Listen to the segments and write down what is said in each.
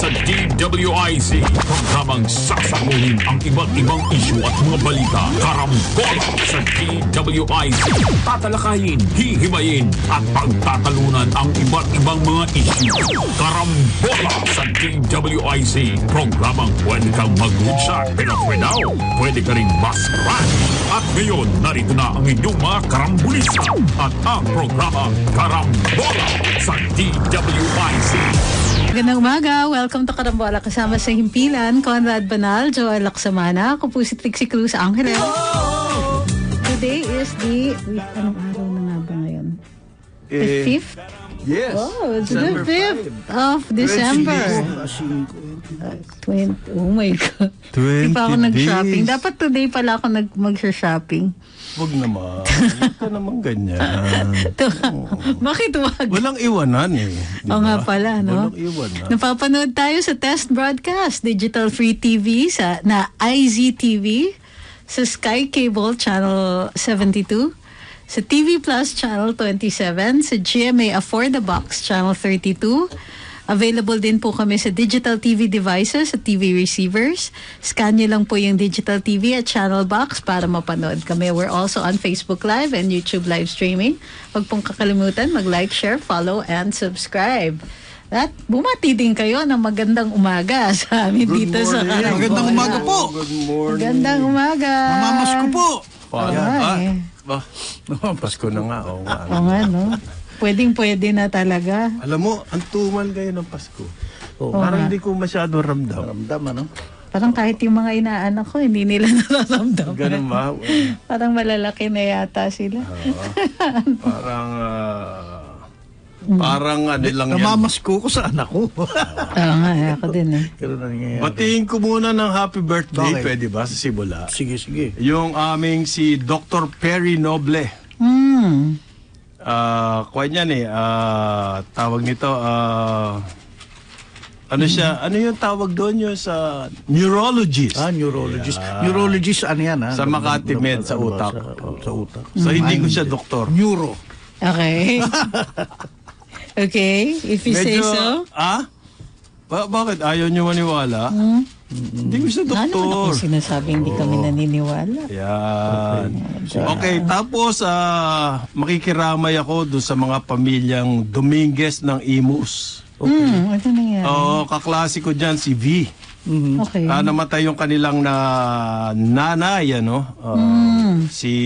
sa DWIC. Programang sasaguhin ang iba't ibang isyu at mga balita. Karambola sa DWIC. Tatalakayin, hihimayin at pagtatalunan ang iba't ibang mga isyu. Karambola sa DWIC. Programang pwede kang mag-good pero pwede ka rin mas-crash. At ngayon, narito na ang inyong mga karambulista at ang programa Karambola sa DWIC. Magandang umaga. Welcome to Karambola. Kasama sa himpilan, Conrad Banal, Joel Laksamana. Ako po si Trixie Cruz Angeles. Today is anong araw na nga ba ngayon? The 5th? Yes. Oh, it's the 5th of December. Oh my God. 20 Hindi pa ako nag-shopping. days. Dapat today pala ako mag-shopping. Huwag naman. Huwag ka naman ganyan. Bakit wag? Walang iwanan eh. Oo nga pala, no? Walang iwanan. Napapanood tayo sa test broadcast, Digital Free TV na IZTV, sa Sky Cable Channel 72, sa TV Plus Channel 27, sa GMA Afford the Box Channel 32. Available din po kami sa digital TV devices at TV receivers. Scan nyo lang po yung digital TV at channel box para mapanood kami. We're also on Facebook Live and YouTube live streaming. Huwag pong kakalimutan mag-like, share, follow, and subscribe. At bumati din kayo ng magandang umaga sa amin dito sa Karambola. Magandang umaga po. Good morning. Magandang umaga. Mamamas ko po. Pasko na nga. Oo nga. Oo nga, no? Pwedeng-pwede na talaga. Alam mo, ang tumal kayo ng Pasko. Oo Parang nga. hindi ko masyado ramdam. Ramdam, ano? Parang kahit yung mga inaanak ko, hindi nila nararamdaman. Ganun ba? Parang malalaki na yata sila. Parang ano lang yan. Namamasko ko sa anak ko. Oo nga, ako din eh. Ganun na nangyayari. Batiin ko muna ng happy birthday. Okay. Pwede ba sa Simula? Sige, sige. Yung aming si Dr. Perry Noble. Kuha niyan eh. Tawag nito, ano siya? Ano yung tawag doon? Yung sa neurologist. Neurologist. Yeah. Neurologist, ano yan? Sa Makati Med, sa utak. Sa utak. So, hindi ko siya doktor. Neuro. Okay. Okay, if you say so. Bakit? Ayaw niyo maniwala? Hindi ko siya Ano naman doktor. ako sinasabi, hindi kami naniniwala. Yan. Okay, tapos makikiramay ako doon sa mga pamilyang Dominguez ng Imus. Ano nangyari? Oo, kaklase ko dyan si V. Okay. Namatay yung kanilang nanay, ano? Si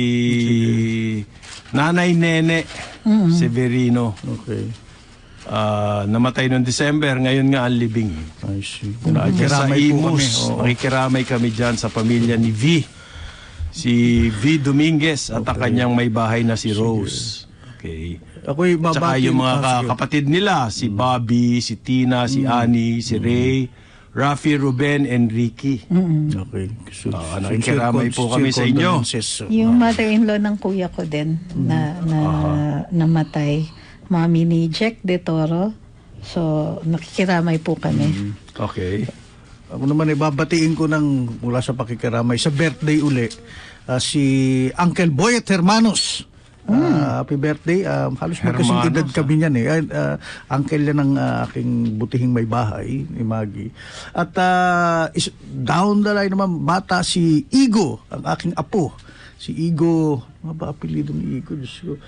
Nanay Nene Severino. Okay. Namatay noong December, ngayon nga ang libing. I see. Sa Nakikiramay po Imus, kami. Oo. makikiramay kami dyan sa pamilya ni V. Si V. Dominguez at ang kanyang may bahay na si Rose. Okay. Ako'y Tsaka babati. yung mga sige. kapatid nila, si Bobby, si Tina, si Annie, si Ray, Rafi, Ruben, and Ricky. Okay. Nakikiramay po kami sa inyo. Yung mother-in-law ng kuya ko din na namatay, mami ni Jack De Toro. So, nakikiramay po kami. Okay. Ako naman ibabatiin ko ng mula sa pakikiramay sa birthday uli si Uncle Boyet Hermanos. Happy birthday. Halos magkasing edad kami niyan eh. Uncle yan ng aking butihing may bahay, ni Maggie. At down the line naman, bata si Igo, ang aking apo. Si Igo, ano ba apelido ni Igo? Diyos ko.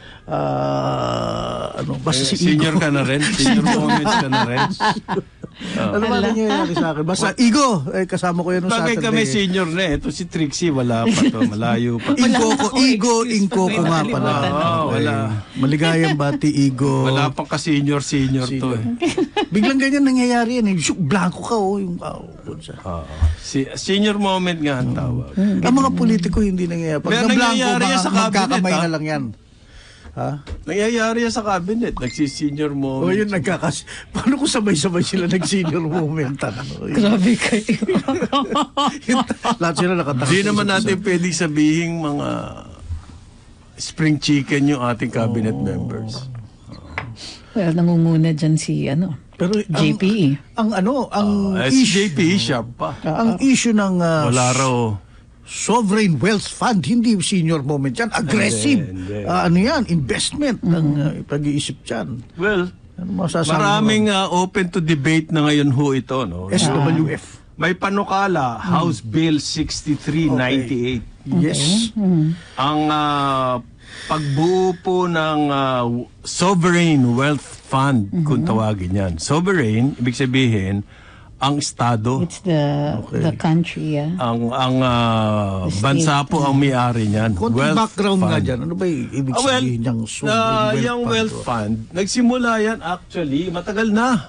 Basta si Igo. Senior ka na rin? Senior moments ka na rin? Ano ba nangyayari sa akin? Basta Igo, kasama ko yan noong Bagay Saturday. kami senior na eh. Ito si Trixie, wala pa to. Malayo pa. Ingko ko nga pala. Wala. Maligayang bati, Igo. Wala pang ka-senior to eh. Biglang ganyan nangyayari yan. Blanco ka yung Senior moment nga ang tawag. ang mga politiko hindi nangyayari. Pag Pero na blanco, nangyayari yan sa cabinet, magkakamay ha? na lang yan. Ha? Nangyayari yan sa cabinet. Nagsisenior O moment. yun, paano kung sabay-sabay sila nag-senior moment? Grabe kayo. Lahat sila nakatakot. Hindi naman natin pwedeng sabihin mga spring chicken yung ating cabinet members. Well, nangunguna dyan si Pero JPE. ang SJP, sharp pa. ang issue ng Wala raw. sovereign wealth fund, hindi senior moment yan. Aggressive. Hindi. Ano yan? Investment ang pag-iisip dyan. Well, Ano masasabi mo? Maraming open to debate na ngayon ho ito, no? SWF. May panukala, House Bill 6398. Yes. Ang pagbuo po ng Sovereign Wealth Fund, kung tawagin yan. Sovereign, ibig sabihin, ang Estado. It's the country, yeah. Ang bansa po ang may-ari niyan. Konting background nga Fund. dyan. Ano ba yung ibig Well, sabihin niyang sovereign yung wealth wealth fund, nagsimula yan actually matagal na.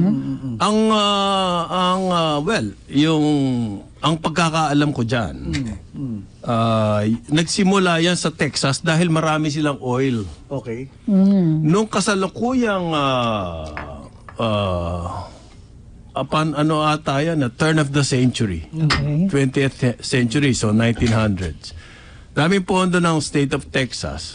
Ang pagkakaalam ko diyan. Nagsimula yan sa Texas dahil marami silang oil. Okay. Nung kasalukuyang turn of the century. Okay. 20th century, so 1900s. Daming pondo ng state of Texas.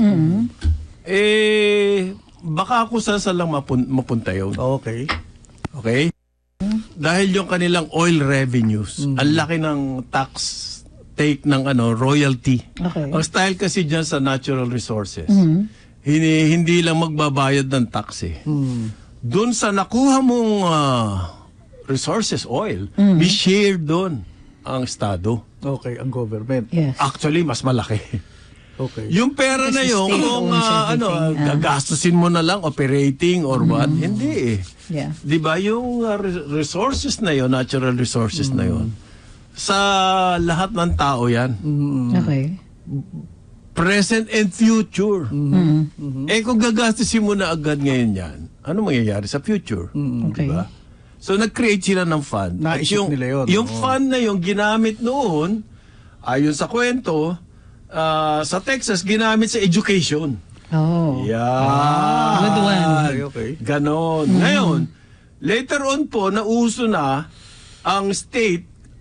Baka kung saan lang mapunta yun. Okay. Okay? Dahil yung kanilang oil revenues, ang laki ng tax take ng royalty. Okay. Ang style kasi dyan sa natural resources, hindi lang magbabayad ng tax eh. Doon sa nakuha mong resources, oil, may share doon ang Estado. Okay, ang government. Yes. Actually, mas malaki. Okay. Yung pera na Kasi yun, state kung owns everything. gagastusin mo na lang, operating or what, hindi eh. Yeah. Di ba yung resources na yun, natural resources na yun, sa lahat ng tao yan, Okay. present and future. Kung gagastusin mo na agad ngayon yan, ano mangyayari sa future? Okay. Diba? So, nag-create sila ng fund. At Naisip nila yun. Yung fund na yung ginamit noon, ayon sa kwento, sa Texas, ginamit sa education. Oh. Yan. Good one. Okay. Ganon. Ngayon, later on po, nauso na ang state,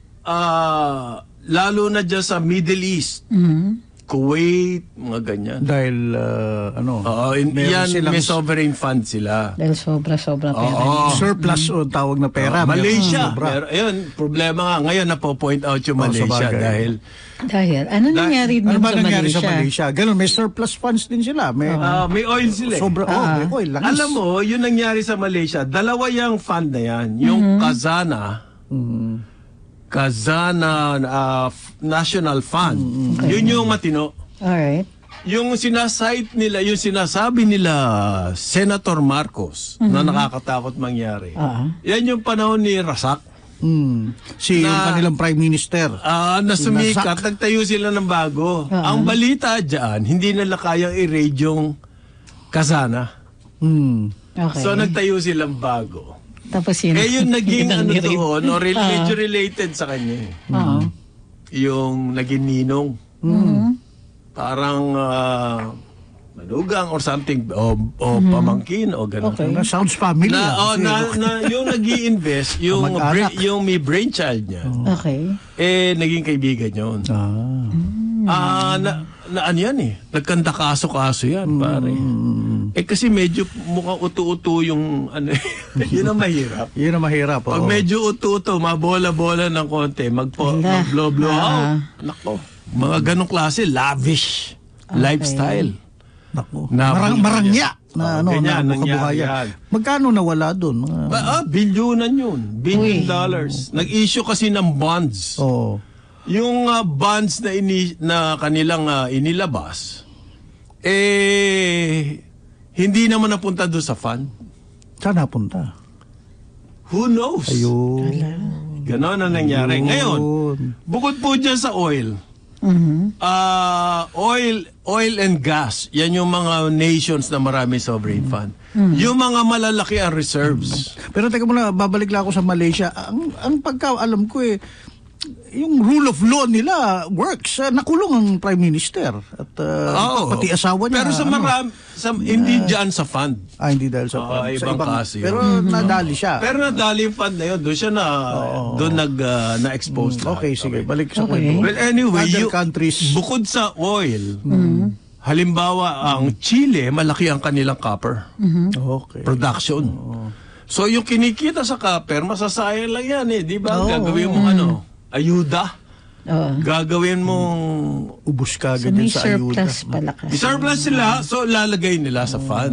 lalo na dyan sa Middle East, Kuwait, mga ganyan. Dahil, meron Yan, silang may sovereign fund sila. Dahil sobra-sobra pera. Oo. surplus o tawag na pera. Malaysia. Meron sobra. Ayun, problema nga. Ngayon, napo-point out yung Malaysia sabagay. dahil Ano nangyari Ano dun ba sa nangyari Malaysia? sa Malaysia? Ganun, may surplus funds din sila. May may oil sila. sobra, may oil. Langis. Alam mo, yung nangyari sa Malaysia, dalawa yung fund na yan. Yung Kazana National Fund. Yun yung matino. Alright. Yung sinasabi nila Senator Marcos na nakakatakot mangyari. Yan yung panahon ni Rasak. Yung kanilang Prime Minister. Na sumikat, nagtayo sila ng bago. Ang balita dyan, hindi nila kayang i-raid yung Kazana. Okay. So nagtayo silang bago. Tapos yun. Yung naging Ginang-girin. doon, medyo related sa kanya. Yung naging ninong. Parang manugang or something, o pamangkin, o gano'n. Okay. Sounds familiar. Yung nag-i-invest, yung Kamag-anak. yung may brainchild niya, Okay. naging kaibigan yun. Ano yan eh, nagkanda kaso yan, pare. Kasi medyo mukhang utu-utu yung yun ang mahirap. Yun ang mahirap. Pag medyo utu-utu, mabola-bola ng konti, mag-blow out. Nako, mga ganong klase, lavish lifestyle. Naku. Na- Marangya na ganyan, na nangyari kabuhayan. yan. Magkano nawala doon? Bilyonan yun. Billion dollars. Nag-issue kasi ng bonds. Oh. Yung bonds na kanilang inilabas, hindi naman napunta doon sa fund. Saan napunta? Who knows? Ayun. Ganon ang nangyari. Ngayon, bukod po dyan sa oil, oil and gas, yan yung mga nations na marami sovereign fund. Yung mga malalaki ang reserves. Pero teka muna, babalik lang ako sa Malaysia. Ang pagka-alam ko yung rule of law nila works. Nakulong ang Prime Minister at pati asawa niya. Pero sa marami, hindi dyan sa fund. Hindi dahil sa ibang kaso yun. Pero nadali siya. Pero nadali yung fund na yun. Doon siya na-expose lahat. Okay, sige. Balik sa Okay. kwento. Well, anyway, Other countries. bukod sa oil, halimbawa, ang Chile, malaki ang kanilang copper Okay. production. So, yung kinikita sa copper, masasayang lang yan eh. Di ba? Gagawin mo ayuda. Gagawin mong Ubus ka So ganyan may sa ayuda. surplus pala kasi. surplus sila, so lalagay nila sa fund.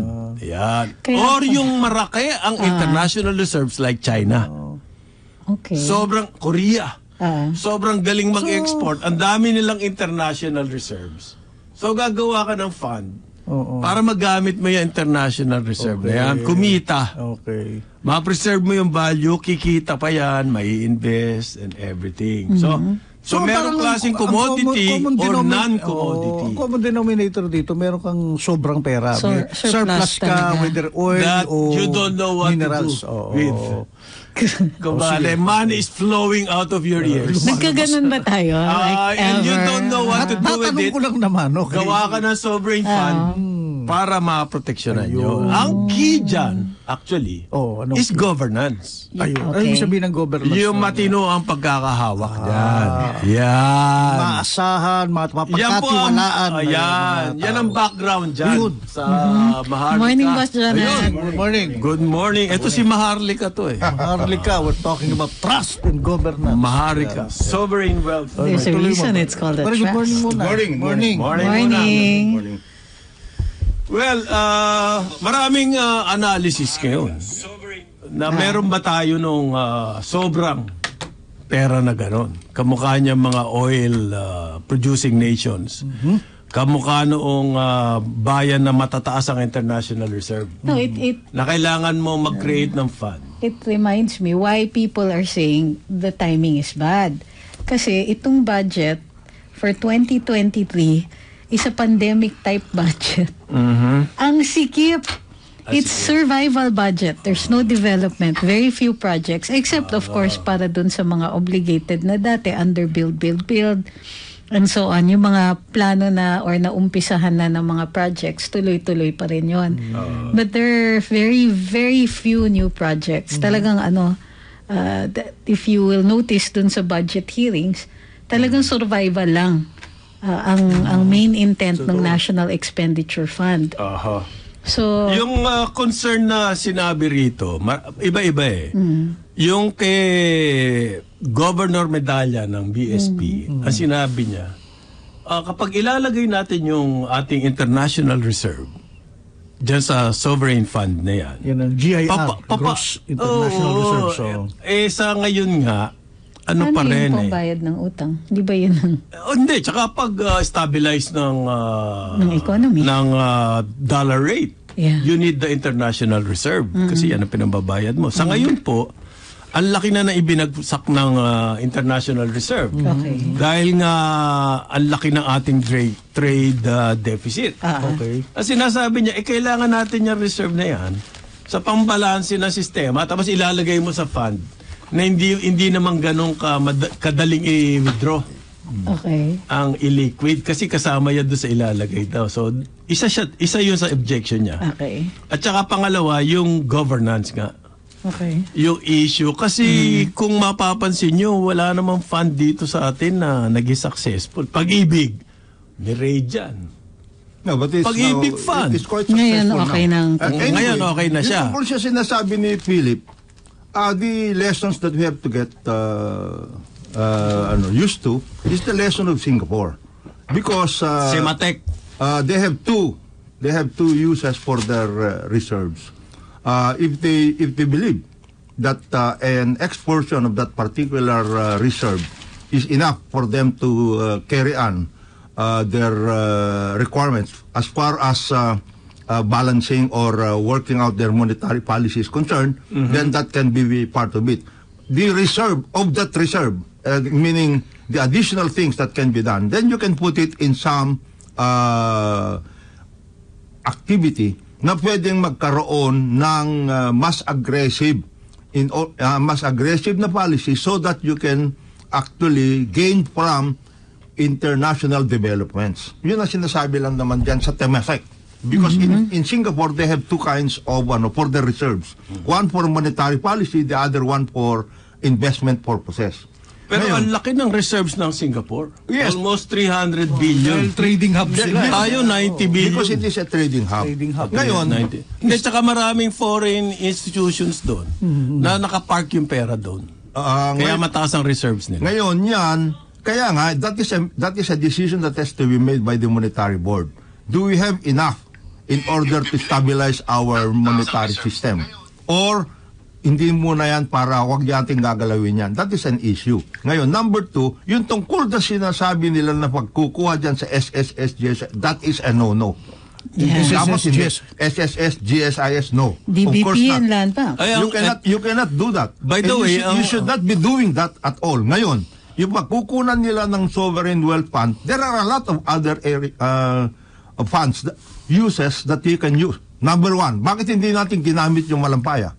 Yan. Kaya Or pa- yung maraki ang international reserves like China. Okay. Sobrang Korea. So, Sobrang galing mag-export. Ang dami nilang international reserves. So gagawa ka ng fund para magamit mo yung international reserve na yan. Kumita. Okay. Ma-preserve mo yung value, kikita pa yan, may invest and everything. So merong klaseng commodity or non-commodity. Ang common denominator dito, meron kang sobrang pera. May Surplus ka, talaga. whether oil That o you don't know what minerals. to do with. Kumbaga, money is flowing out of your ears. Nagkaganon ba tayo? And you ever? don't know what to do with Tatanong it. ko lang naman, okay? Gawa ka ng sovereign fund para ma-proteksyonan nyo. Ang key dyan, actually, ano? is governance. Ayun. Okay. Ano yung sabihin ng governance? Yung matino ang pagkakahawak dyan. Yan. Maasahan, Yan po ang, mapagkatiwalaan. yan ang background dyan Yun. sa Maharlika. Morning, Boss Janet. Ayun. Good morning. Good morning. Ito si Maharlika to eh. Maharlika, we're talking about trust and governance. Maharlika. Sovereign wealth. There's a Tuloy mo. reason it's called a Very good morning trust. muna. Morning. Morning. Well, maraming analysis ngayon na meron ba tayo nung sobrang pera na ganon. Kamukha niya mga oil producing nations. Kamukha noong bayan na matataas ang international reserve. No, it Na kailangan mo mag-create ng fund. it reminds me why people are saying the timing is bad. Kasi itong budget for 2023 is a pandemic type budget. Ang sikip. It's survival budget. There's no development. Very few projects. Except of course para dun sa mga obligated na dati under build, and so on. Yung mga plano na or naumpisahan na ng mga projects, tuloy-tuloy pa rin yun. But there are very, very few new projects. Talagang if you will notice dun sa budget hearings, talagang survival lang ang main intent ng National Expenditure Fund. So, Yung concern na sinabi rito, iba-iba eh. Yung kay Governor Medalla ng BSP, ang sinabi niya, kapag ilalagay natin yung ating international reserve dyan sa sovereign fund na yan, Yan ang GIR, Gross International Reserve. So, sa ngayon nga, ano pa yung rin eh. pambayad ng utang? Di ba yun ang Hindi, tsaka pag stabilize ng economy? ng dollar rate, Yeah. you need the international reserve kasi yan ang pinambabayad mo. Sa ngayon po, ang laki na ibinagsak ng international reserve. Okay. Dahil nga ang laki ng ating trade deficit. okay. Ang sinasabi niya, kailangan natin yung reserve na yan sa pambalanse ng sistema tapos ilalagay mo sa fund na hindi naman ganun kadaling i-withdraw Okay. ang illiquid kasi kasama yan doon sa ilalagay daw. So, isa yun sa objection niya. Okay. At saka pangalawa, yung governance nga. Okay. Yung issue. Kasi kung mapapansin nyo, wala namang fund dito sa atin na naging successful. Pag-ibig, may raid dyan. No, but it's Pag-ibig now, fund. it's quite Ngayon, successful okay now. nang- Ngayon, okay na siya. Yung tungkol siya sinasabi ni Philip, the lessons that we have to get used to is the lesson of Singapore. Because Sematek. they have two uses for their reserves. If they believe that an X portion of that particular reserve is enough for them to carry on their requirements as far as balancing or working out their monetary policy is concerned, then that can be part of it. The reserve of that reserve, meaning the additional things that can be done, then you can put it in some activity na pwedeng magkaroon ng mas aggressive na policy so that you can actually gain from international developments. Yun ang sinasabi lang naman dyan sa Temasek. Because in Singapore, they have two kinds of for their reserves. One for monetary policy, the other one for investment purposes. Pero Ngayon, ang laki ng reserves ng Singapore. Yes. Almost 300 billion. Trading hub sila. Tayo 90 billion. because it is a trading hub. Trading hub. Ngayon, 90. Hindi, tsaka maraming foreign institutions doon na nakapark yung pera doon. Kaya mataas ang reserves nila. Ngayon yan, kaya nga, that is a decision that has to be made by the Monetary Board. Do we have enough in order to stabilize our monetary system. Or, hindi muna yan para wag natin gagalawin yan. That is an issue. Ngayon, number 2, yung tungkol na sinasabi nila na pagkukuha dyan sa SSS, GSIS, that is a no-no. Yeah. Tapos hindi, SSS, GSIS, no. Of DBP course not. and land pa. Ay, You cannot do that. By the And way, you should not be doing that at all. Ngayon, yung pagkukunan nila ng sovereign wealth fund, there are a lot of other funds, uses that you can use. Number 1, bakit hindi natin ginamit yung malampaya?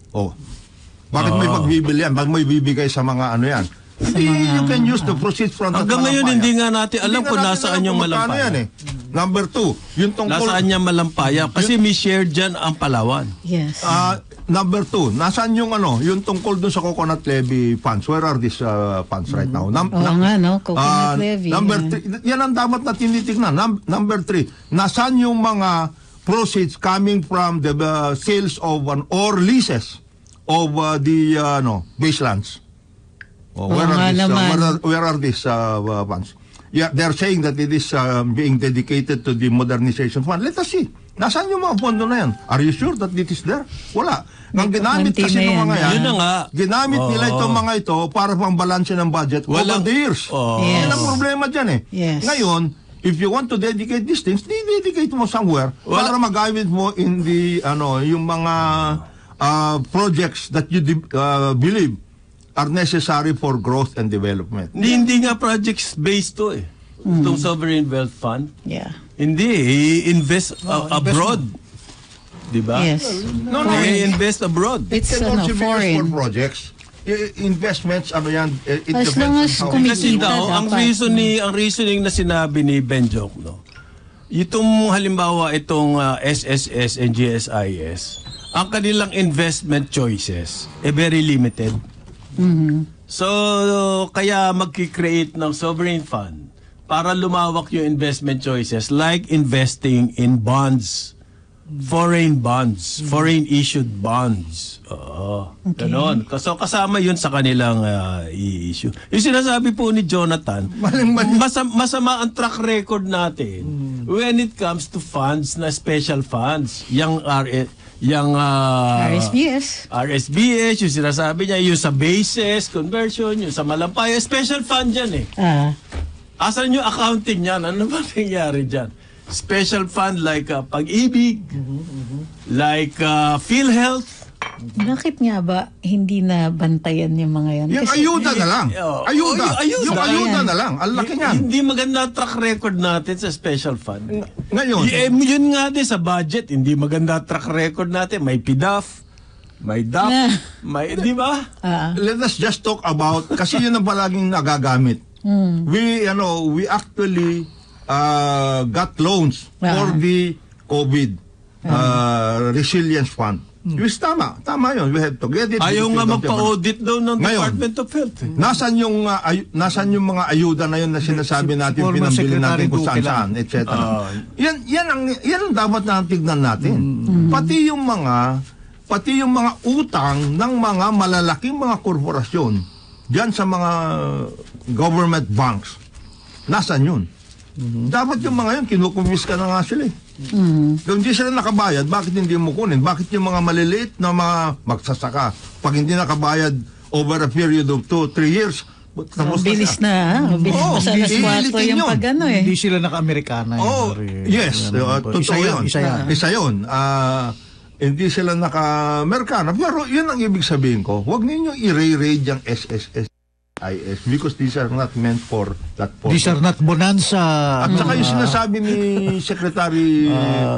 Bakit may pagbibilian? Bakit may bibigay sa mga ano yan? You can use the proceeds from that hanggang ngayon, malampaya. hindi nga natin alam kung nasaan yung malampaya. Yan, eh. Number 2, yung tungkol... Nasaan niya malampaya? Kasi may share dyan ang Palawan. Yes. Number 2, nasaan yung yung tungkol dun sa coconut levy funds? Where are these funds right now? Coconut levy. Number 3, yan ang dapat na tinitignan. Number 3, nasaan yung mga proceeds coming from the sales of or leases of the baselands? Where are these funds? Yeah, they're saying that it is being dedicated to the modernization fund. Let us see. Nasaan yung mga pondo na yan? Are you sure that it is there? Wala. Ang ginamit kasi ng mga yan, Yun na nga. ginamit nila itong mga ito para pang balanse ng budget over the years. Yes. Yan ang problema dyan eh. Yes. Ngayon, if you want to dedicate these things, dedicate mo somewhere para magamit mo in the, yung mga projects that you believe are necessary for growth and development. Hindi nga projects-based to eh. Itong Sovereign Wealth Fund. Yeah. Hindi, i-invest abroad. Diba? Yes. No, I-invest abroad. It's It can also be used for foreign. projects. Investments, it As depends long on as how... Kasi Kumikita daw, ang dapat. reasoning na sinabi ni Ben Jok, itong halimbawa itong SSS and GSIS, ang kanilang investment choices very limited. So, kaya magki-create ng sovereign fund para lumawak yung investment choices like investing in bonds, foreign bonds, foreign issued bonds. Ganon. So, kasama yun sa kanilang i-issue. Yung sinasabi po ni Jonathan, masama ang track record natin when it comes to funds na special funds. Yung RSBS, yung sinasabi niya, yung sa bases, conversion, yung sa malampaya, special fund yan eh. Asan yung accounting yan? Ano ba nangyari dyan? Special fund like Pag-ibig, like PhilHealth. Bakit nga ba hindi na bantayan yung mga yan? Yung ayuda na lang. Ayuda. Yung ayuda na lang. Ang laki niyan. Hindi maganda track record natin sa special fund. Ngayon. Yun nga din sa budget, hindi maganda track record natin. May PDAF, may DAP, may, di ba? Let us just talk about, kasi yun ang palaging nagagamit. We actually got loans for the COVID resilience fund. Which tama yun. We have to get it. Ayaw nga magpa-audit daw ng Department of Health. Nasaan yung mga ayuda na yun na sinasabi natin, pinambili natin kung saan, etc. Yan ang dapat na tignan natin. Pati yung mga utang ng mga malalaking mga korporasyon diyan sa mga government banks. Nasaan yun? Dapat yung mga yun, kinukumis ka na nga sila eh. Kung hindi sila nakabayad, bakit hindi mo kunin? Bakit yung mga maliliit na mga magsasaka, pag hindi nakabayad over a period of 2-3 years, tapos bilis na, bilis pa sa alas 4 yung pag-ano eh. Hindi sila naka-Amerikana. Yes, totoo yun. Isa yun. Hindi sila naka-Amerikana. Pero yun ang ibig sabihin ko, huwag ninyo i-raid yung SSS. Because these are not meant for that purpose. These are not bonanza. At saka yung sinasabi ni Secretary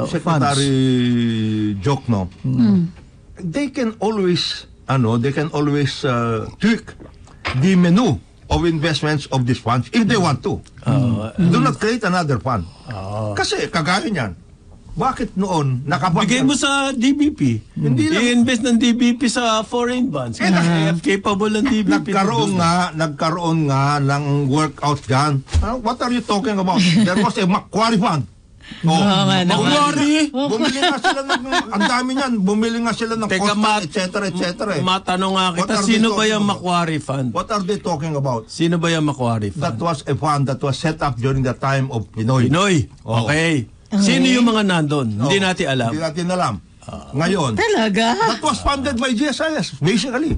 Jokno, they can always tweak the menu of investments of these funds if they want to. Do not create another fund. Kasi kagaya niyan. Bakit noon bigay mo sa DBP? Hindi lang. I-invest ng DBP sa foreign bonds. Capable ng DBP. Nagkaroon nga ng workout dyan. What are you talking about? There was a Macquarie Fund. Macquarie? Bumili nga sila ang dami niyan. Bumili nga sila ng Costa, etc. Matanong nga kita, sino ba yung Macquarie Fund? What are they talking about? Sino ba yung Macquarie Fund? That was a fund that was set up during the time of Pinoy. Okay. Sino yung mga nandun? Hindi natin alam. Hindi natin alam. Ngayon, Talaga? that was funded by GSIS, basically.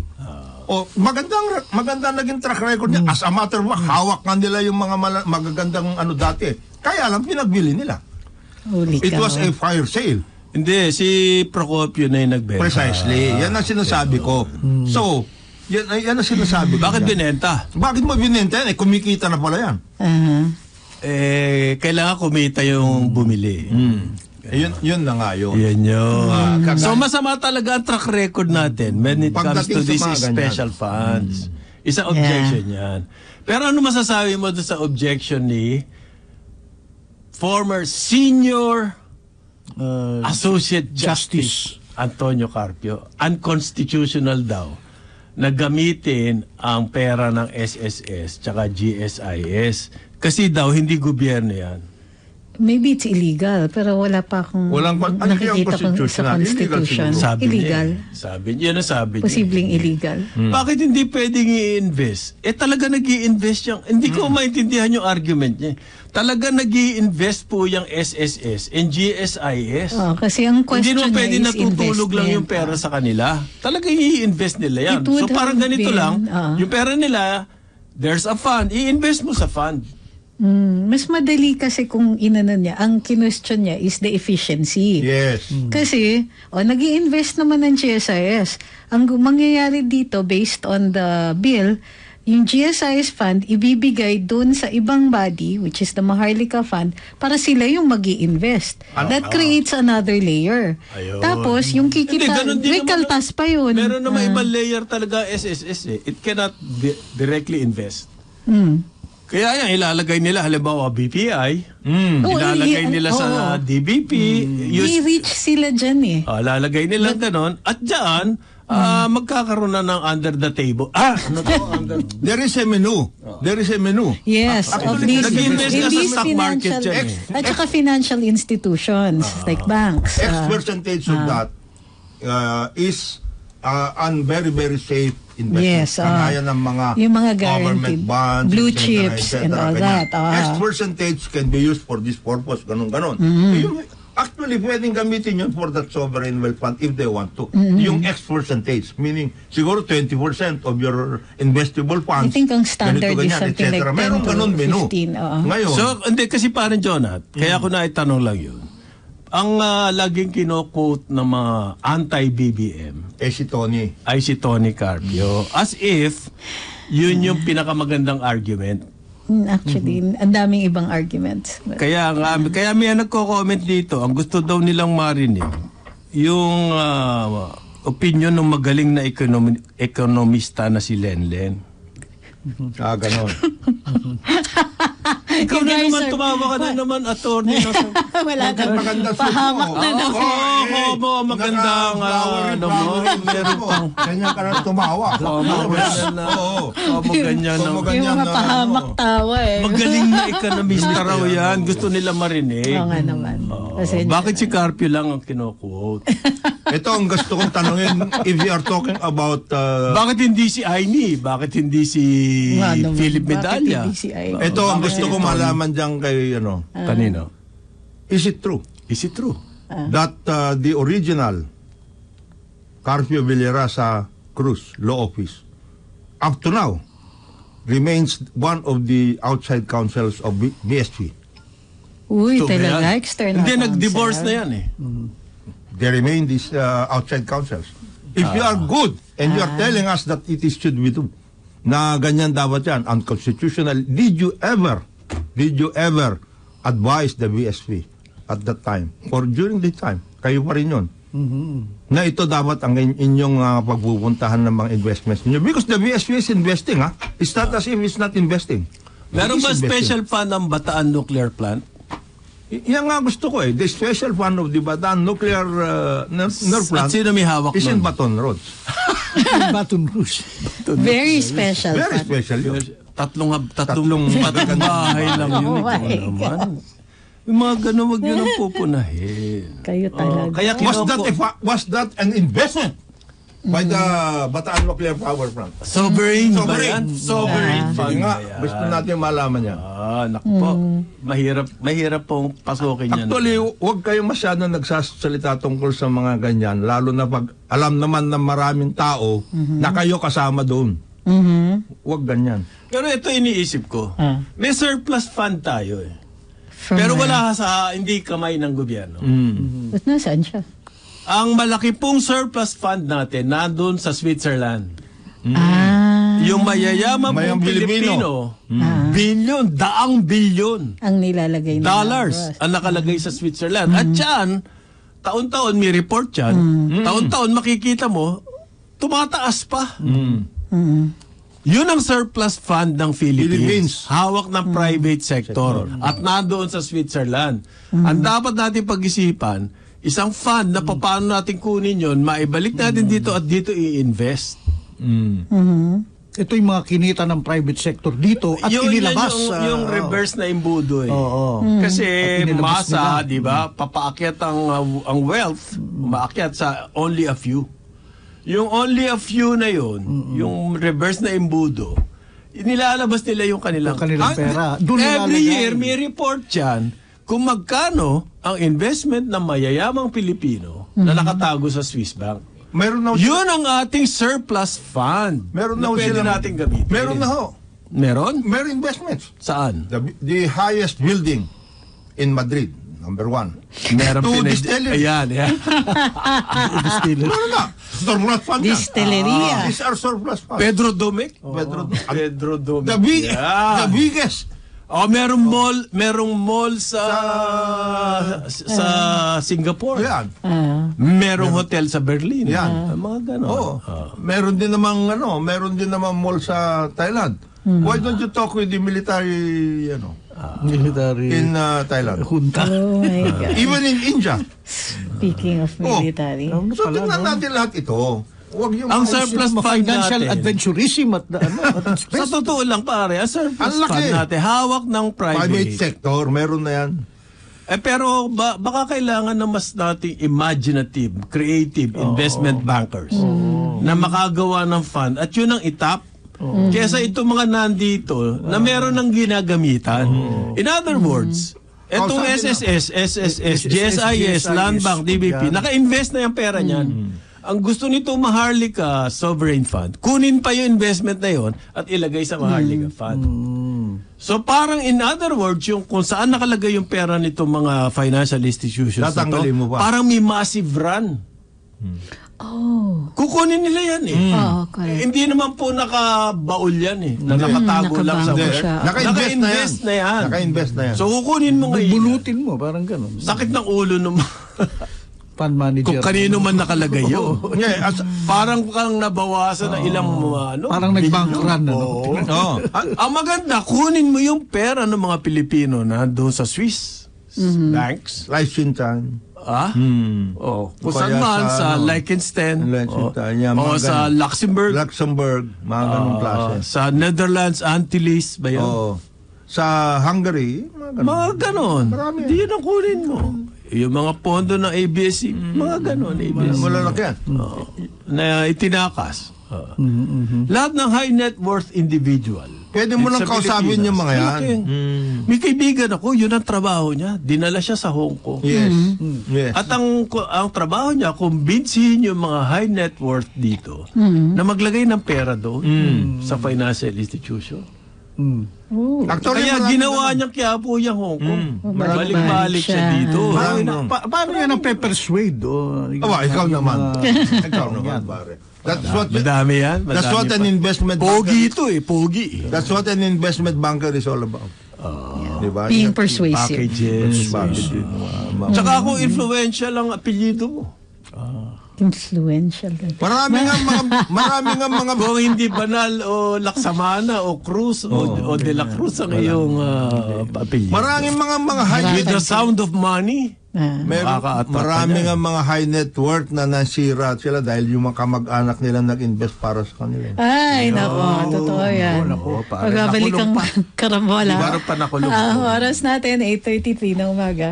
Magandang naging track record niya. As a matter of fact, hawak nga nila yung mga magagandang dati. Kaya lang, pinagbili nila. Holy It cow. was a fire sale. Hindi, si Procopio na yung nagbenta. Precisely. Yan ang sinasabi ko. So, yan ang sinasabi ko. Bakit dyan. binenta? Bakit mo binenta yan? Kumikita na pala yan. Kailangan kumita yung bumili. Yun na nga yun. Yan yun. kagaya- So masama talaga ang track record natin when it comes Pagdating to sa these mga ganyan. special funds. Isang objection yan. Pero ano masasabi mo doon sa objection ni former senior Associate Justice Antonio Carpio? Unconstitutional daw na gamitin ang pera ng SSS tsaka GSIS. Kasi daw hindi gobyerno yan. Maybe it's illegal, pero wala pa akong nakikita ko sa Constitution. Sabi Illegal. niya. Sabi niya, yun ang sabi niya. Posibleng illegal. Bakit hindi pwedeng i-invest? Talaga nag-i-invest yung... Hindi ko maintindihan yung argument niya. Talaga nag-i-invest po yung SSS and GSIS. Kasi ang Hindi question naman pwede niya is natutulog lang yung investment. pera sa kanila. Talaga i-invest nila yan. It would So parang have ganito been, lang, yung pera nila, there's a fund, i-invest mo sa fund. Mas madali kasi kung inano niya, ang kinwestiyon niya is the efficiency. Yes. Kasi, nag-i-invest naman ng GSIS. Ang mangyayari dito, based on the bill, yung GSIS fund, ibibigay dun sa ibang body, which is the Maharlika Fund, para sila yung mag-i-invest. That creates another layer. Ayun. Tapos, yung Hindi, kikita, ganun din may naman. kaltas pa yun. Meron naman ibang layer talaga SSS eh. It cannot directly invest. Kaya yan, ilalagay nila, halimbawa BPI, ilalagay nila sa DBP, I-reach sila dyan eh. lalagay nila ganon, at dyan, magkakaroon na ng under the table. There is a menu. There is a menu. Yes, of these, nag-invest in ka sa these stock market financial, yan eh. at saka financial institutions like banks. X percentage of that is on very, very safe investment. Yes, Kagaya ng mga yung mga government guaranteed bonds, blue et cetera, chips et cetera, and all ganyan. that. X percentage can be used for this purpose, ganun-ganon. Actually, pwedeng gamitin yun for that sovereign wealth fund if they want to. Yung X percentage, meaning siguro 20% of your investable funds. I think ang standard ganito, is ganyan, something et cetera. like 10 Meron to ganun menu. 15, Ngayon, So, hindi, kasi parang Jonat, kaya ko na itanong lang yun. Ang laging kino-quote ng mga anti-BBM si Tony. ay si Tony Carpio. As if, yun yung pinakamagandang argument. Actually, ang daming ibang arguments. But, Kaya may nagko-comment dito, ang gusto daw nilang marinig, yung opinion ng magaling na ekonomista na si Lenlen. Ganon. Ikaw You na guys naman, are- tumawa ka na naman, attorney. wala ka Maganda suit mo. pahamak na daw. Oo, magandang, meron pang, Ganyan ka na tumawa. ganyan na, ganyan na. Yung mga pahamak tawa eh. Magaling na ekonomista raw yan. Gusto nila marinig. Oo nga naman. Pasensya Bakit na. si Carpio lang ang kino-quote? Ito ang gusto kong tanungin if you are talking about Bakit hindi si Aini? Bakit hindi si Nga naman. Philip Bakit Medalla? hindi si Aini? ito ang gusto kong malaman diyan kay Kanino? is it true Is it true? that the original Carpio Villarasa Cruz Law Office up to now remains one of the outside counsels of BSP? Uy, So, talaga, yan. external Hindi, counsel. nag-divorce na yan eh. They remain these outside counsels. If you are good and you are telling us that it is should be true, na ganyan dapat yan, unconstitutional, did you ever advise the BSP at that time or during the time? Kayo pa rin yun. Na ito dapat ang inyong pagpupuntahan ng mga investments niyo. Because the BSP is investing, ha? It's not as if it's not investing. Meron It is ba investing. special fund ng Bataan Nuclear Plant? Yan nga gusto ko eh. The special fund of the Bataan Nuclear Nerve Plant At sino may hawak is in nun? Baton Rouge. Baton Rouge. Very special. Very fund. special yun. Tatlong bahay lang yun. Oh Ikaw my naman. Yung mga gano'n, wag nyo nang pupunahin. Kayo talaga. Kaya Was that an investment? by the Bataan Nuclear Power Plant. Sovereign ba yan? Sovereign Sige fund nga, ba yan? gusto natin malaman yan. Naku po. Mahirap pong pasukin yan. Actually, huwag kayong masyado nagsasalita tungkol sa mga ganyan, lalo na pag alam naman ng maraming tao na kayo kasama doon. Huwag ganyan. Pero ito iniisip ko. May surplus fund tayo eh. From Pero where? wala sa hindi kamay ng gobyerno. Ba't nasaan siya? Ang malaki pong surplus fund natin nandun sa Switzerland. Yung mayayamang Mayang pong Pilipino, bilyon, daang bilyon Ang nilalagay na dollars ang nakalagay sa Switzerland. At yan, taon-taon may report yan, taon-taon makikita mo, tumataas pa. Yun ang surplus fund ng Philippines. Hawak ng private sector. At nandoon sa Switzerland. Ang dapat natin pag-isipan, isang fund na paano natin kunin yun, maibalik natin dito at dito i-invest. Ito yung mga kinita ng private sector dito at inilabas. Yung reverse na imbudo eh. Kasi At inilabas masa, nila. di ba, papaakyat ang wealth, umaakyat sa only a few. Yung only a few na yun, yung reverse na imbudo, nilalabas nila yung kanilang, Yung kanilang pera. Doon every nilalagay. year may report yan kung magkano ang investment ng mayayamang Pilipino na nakatago sa Swiss Bank. Meron na Yun ang ating surplus fund Meron na na pwede silang- nating gamitin. Meron na ho. Meron? Meron investments. Saan? The highest building in Madrid, number 1. Meron Two pinag- distilleries. Ayan, yan. Meron na. Surplus fund yan. Distilleria. These are surplus funds. Pedro Domecq? Pedro Pedro Domecq. The biggest. Oh, merong mall sa Singapore. Yan. Merong hotel sa Berlin. Yan. Mga ganon. Oo. Meron din namang mall sa Thailand. Why don't you talk with the military, Military in Thailand? junta. Oh my God. Even in India. Speaking of military. So, tingnan natin lahat ito. Huwag yung Ang surplus fund Financial natin. adventurism at Sa totoo lang pare, ang surplus Ang laki. fund natin, hawak ng private sector, meron na yan. Pero baka kailangan na mas nating imaginative, creative investment bankers na makagawa ng fund at yun ang itap. Kesa itong mga nandito na meron ng ginagamitan. In other words, itong SSS, SSS, GSIS, Land Bank, DBP, naka-invest na yung pera niyan. Ang gusto nito Maharlika Sovereign Fund, kunin pa yung investment na yon at ilagay sa Maharlika Fund. So parang in other words, yung kung saan nakalagay yung pera nito mga financial institutions na to, Tatanggalin mo pa. parang may massive run. Kukunin nila yan eh. Oo, correct. Hindi naman po nakabaul yan eh. Na nakatago lang sa Nakabago web. siya. Naka-invest na yan. Naka-invest na yan. So kukunin mo ngayon. Bulutin mo, parang gano'n. Sakit ng ulo naman. Fund manager. Kung kanino man nakalagay yun. Yeah, Parang kang nabawasan ng ilang Parang nag-bank run. Oo. Ang maganda, kunin mo yung pera ng mga Pilipino na doon sa Swiss banks. Liechtenstein. Kung saan Kaya man, sa sa Liechtenstein. Liechtenstein, yan, O mga sa ganun. Luxembourg. Luxembourg, mga ganong klase. Sa Netherlands, Antilles ba yun? Oo. Sa Hungary, mga ganun. Mga ganon. Marami. Hindi yun ang kunin mo. Yung mga pondo ng ABS, mga ganon. ABS. Malalaki yan. Na itinakas. Lahat ng high net worth individual. Pwede mo lang sa kausapin Pilipinas, yung mga yan. malaki. May kaibigan ako, yun ang trabaho niya. Dinala siya sa Hong Kong. Yes. Yes. At ang trabaho niya, kumbinsihin yung mga high net worth dito na maglagay ng pera doon sa financial institution. Actually, Kaya marami ginawa naman. niya kaya po yung Hong Kong. Balik-balik Balik-balik siya siya. dito. Paano yan ang persuade? Ikaw naman. Ikaw naman, pare. That's what Madami yan. That's what an investment Pogi banker, ito eh, pogi. that's what an investment banker is all about. Diba? Being persuasive. Packages. Packages. Tsaka kung influential ang apelyido mo. Influential. Marami nga mga Kung hindi banal o Laksamana o Cruz o De La Cruz ang iyong apelyido. maraming mga high With the sound of money. marami nga mga high net worth na nasira sila dahil yung mga kamag-anak nila nag-invest para sa kanila. Ay, nako, totoo yan. pare, Magbabalik nakulong ang karambola. Baro pa nakulong. Oras natin, 8:33 ng umaga.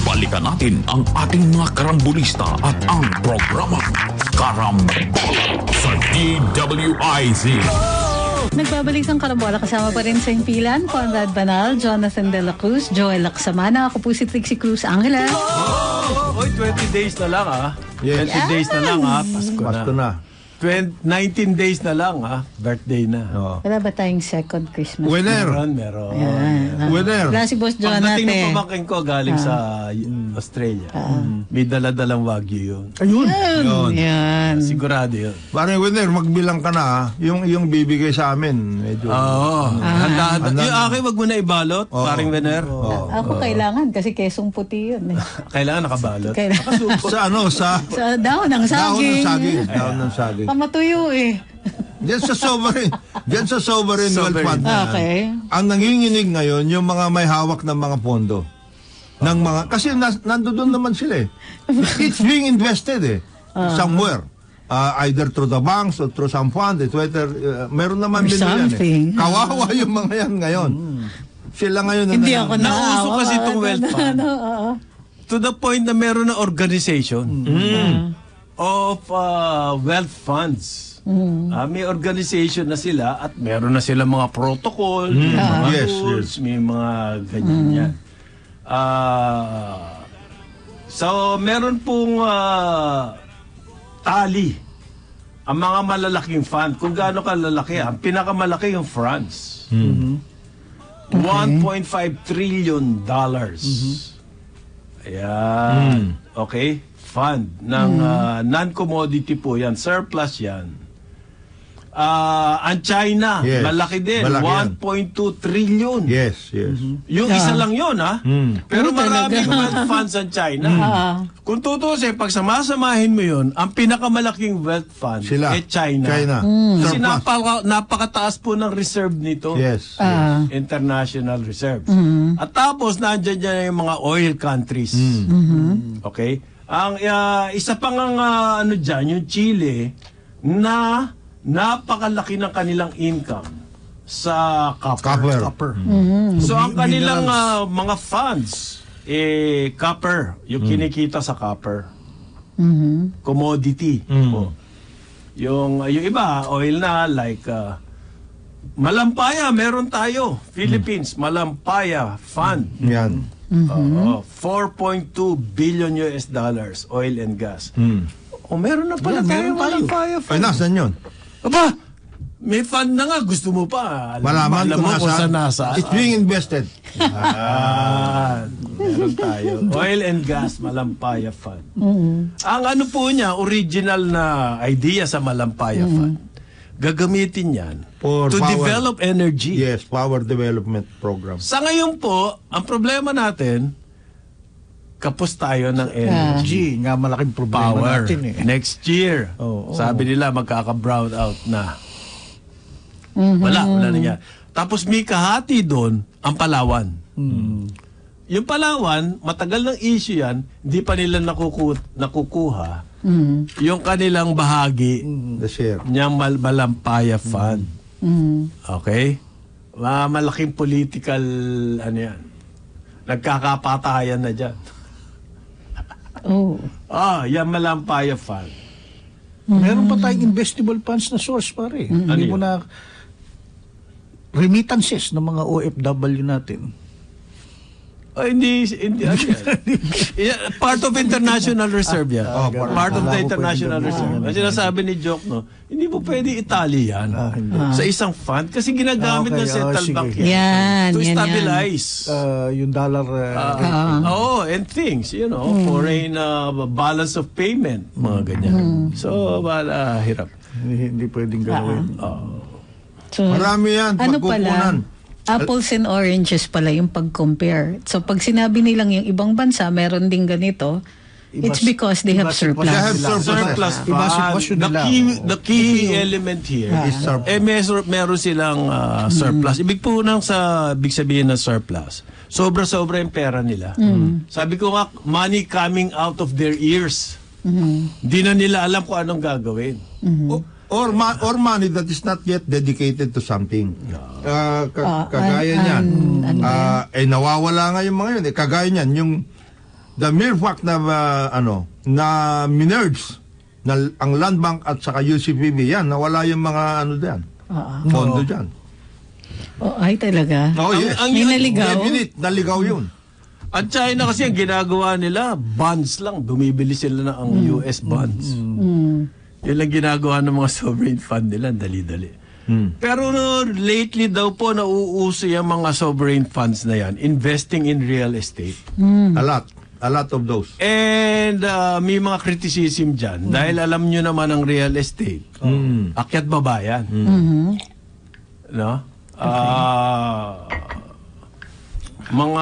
balikan natin ang ating mga karambulista at ang programa Karambola sa DWIZ. Nagbabalik ang Karambola, kasama pa rin sa impilan, Conrad Banal, Jonathan De La Cruz, Joel Laksamana. Ako po si Trixie Cruz Angela. Oy, 20 days na lang Yes. 20 days na lang Pasko na. 19 days na lang birthday na. Wala ba tayong second Christmas? Winner. Meron. Winner. Wala si Boss Pagdating ng Jonathan. pamangkin ko galing sa Australia, may dala-dalang wagyu yun. Ayun. Yan. Sigurado yun. Parang winner, magbilang ka na. Yung bibigay sa amin, medyo. Oo. Handa. Handa Yung akin, wag mo na ibalot, paring Vener. Ako kailangan kasi kesong puti yun. Kailangan nakabalot. Kailangan. Sa ano, sa Sa dahon ng saging. Dahon ng saging. Pamatuyo eh. Diyan sa sovereign wealth fund na yan, Okay. ang nanginginig ngayon yung mga may hawak ng mga pondo. Ng mga, kasi nandoon naman sila eh. It's being invested somewhere. Either through the banks or through some fund, whether meron naman Or million something. Kawawa yung mga yan ngayon. Sila ngayon Hindi ako Nauso kasi itong wealth fund. Oo. To the point na meron na organization of wealth funds. May organization na sila at meron na sila mga protocol, may mga Yes, rules, may mga ganyan yan. So, meron pong tali ang mga malalaking fund. Kung gaano kalalaki, ang pinakamalaki yung France. $1.5 trillion. Ayan. Okay? Fund ng non-commodity po yan. Surplus yan. Ang China, Yes. malaki din. Malaki yan. 1.2 trillion. Yes. Yung isa lang yun, Pero maraming talaga. wealth funds ang China. Kung tutusin, pag samasamahin mo yun, ang pinakamalaking wealth fund Sila. China. Kasi Surplus. napakataas po ng reserve nito. Yes. International reserves. At tapos, nandyan dyan yung mga oil countries. Okay? Ang isa pang ano dyan, yung Chile, na napakalaki ng kanilang income sa copper. So, ang kanilang mga funds, copper, yung kinikita sa copper. Commodity. Yung iba, oil na, like, Malampaya, meron tayo. Philippines, Malampaya Fund. Yan. 4.2 billion US dollars, oil and gas. Meron na pala tayo Malampaya Ay, Fund. nasan yun? Aba, may fund na nga, gusto mo pa. Malaman Alam kung mo kung saan nasa. It's being invested. Meron tayo. Oil and gas, Malampaya Fund. Ang ano po niya, original na idea sa Malampaya Fund, gagamitin yan For to power. develop energy. Yes, power development program. Sa ngayon po, ang problema natin, kapos tayo ng energy. G, nga malaking problema Power. natin eh. Next year, sabi nila magkaka-brown out na. Wala na niya. Tapos may kahati doon ang Palawan. Yung Palawan, matagal ng issue yan, hindi pa nila nakukuha yung kanilang bahagi The share. niyang Malampaya Fund. Okay? Malaking political, ano yan, nagkakapatayan na dyan. Yan Malampaya Fund. Meron pa tayong investable funds na source, pare. Hindi Ano mo yun? na remittances ng mga OFW natin. Hindi ano yan? Part of international reserve yan. Part of the international reserve. Ang sinasabi ni Joke, hindi po pwede Italy yan. Sa isang fund. Kasi ginagamit ng central bank yan. Yan, To yan, stabilize. Yung dollar... And things, foreign balance of payment, mga ganyan. So, hirap. hindi pwedeng gawin. So, Marami yan. ano Pagkukunan. pala? Apples and oranges pala yung pag-compare. So, pag sinabi nilang yung ibang bansa, meron din ganito, it's because they have surplus. They have Surplus Iba fund. sitwasyon nila. The key element here Is surplus. meron silang surplus. Ibig sabihin ng surplus. Sobra-sobra yung pera nila. Sabi ko nga, money coming out of their ears. Hindi na nila alam kung anong gagawin. Or money that is not yet dedicated to something. Kagaya niyan. Nawawala nga yung mga yun. Kagaya niyan, yung the mere fact na na minerge na ang Land Bank at saka UCPB, yan, nawala yung mga diyan. Pondo diyan. Ay talaga. Oh, yes. May naligaw. Definite, naligaw yun. At China kasi ang ginagawa nila, bonds lang. Bumibili sila ng US bonds. Yun lang ginagawa ng mga sovereign fund nila, dali-dali. Pero lately daw po nauuso yung mga sovereign funds na yan, investing in real estate. A lot of those. And may mga criticism dyan. Dahil alam nyo naman ang real estate. Akyat baba yan. No? Mga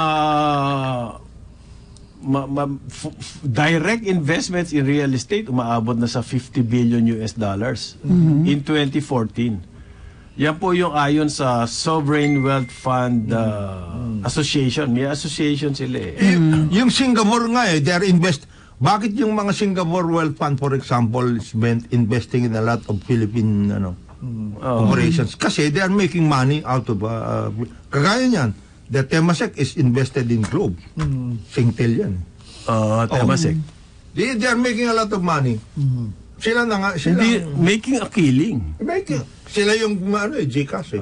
direct investments in real estate umaabot na sa 50 billion US dollars in 2014. Yan po yung ayon sa Sovereign Wealth Fund Association. May association sila eh. Yung Singapore nga they are bakit yung mga Singapore Wealth Fund, for example, is investing in a lot of Philippine operations? Kasi they are making money out of kagaya niyan. The Temasek is invested in Globe. Singtel yan. Temasek. They are making a lot of money. Sila na nga. Making a killing. Sila yung GCash eh.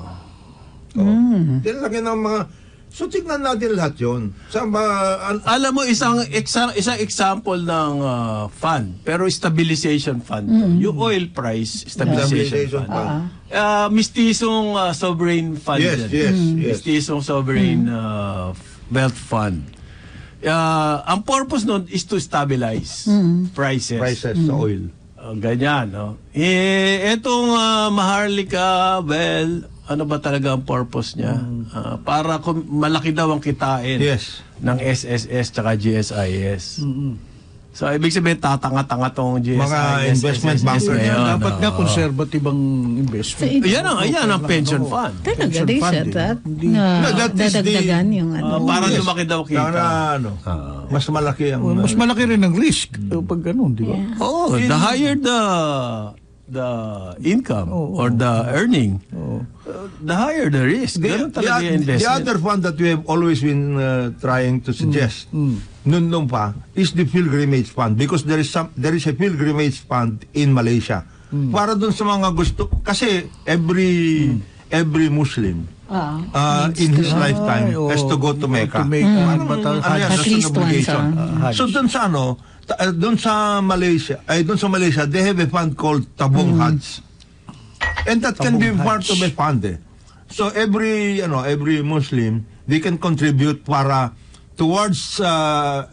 Laki ng mga... So, tignan natin lahat yun. Alam mo, isang example ng fund, pero stabilization fund. Yung oil price, stabilization fund. Mistisong sovereign fund. Yes. Mistisong sovereign wealth fund. Ang purpose nun is to stabilize prices. Prices sa oil. Ganyan, no? Etong Maharlika, well, ano ba talaga ang purpose niya? Para malaki daw ang kitain ng SSS tsaka GSIS. So, ibig sabihin, tatanga-tanga tong GSIS. Mga investment banker. Dapat nga conservative ang investment. Yan ang pension fund. Talaga, they said that. Dadagdagan yung para lumaki daw kita. Mas malaki ang... Mas malaki rin ang risk pag ganun, di ba? The higher the income or the earning, the higher the risk. Ganun talaga yung investment. The other fund that we have always been trying to suggest, nung pa, is the pilgrimage fund, because there is a pilgrimage fund in Malaysia. Para dun sa mga gusto, kasi every Muslim in his lifetime has to go to Mecca. At least once. So doon sa Malaysia, they have a fund called Tabung Hajj. And that can be part of a fund. So every Muslim, they can contribute towards a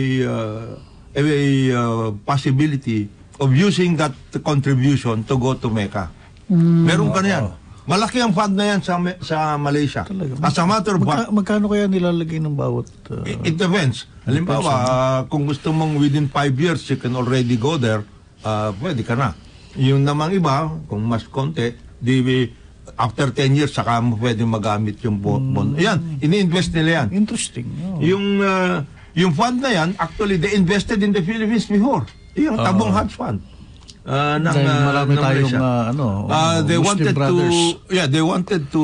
possibility of using that contribution to go to Mecca. Meron ka niyan. Malaki ang fund na yan sa Malaysia. As a matter of fact, magkano kaya nilalagay ng bawat... it depends. Halimbawa, kung gusto mong within 5 years, you can already go there, pwede ka na. Yung namang iba, kung mas konti, after 10 years, saka mo pwede magamit yung bond. Yan, ini-invest nila yan. Interesting. Yung fund na yan, actually, they invested in the Philippines before. Yung Tabung Hajj Fund. Marami tayong they wanted brothers. they wanted to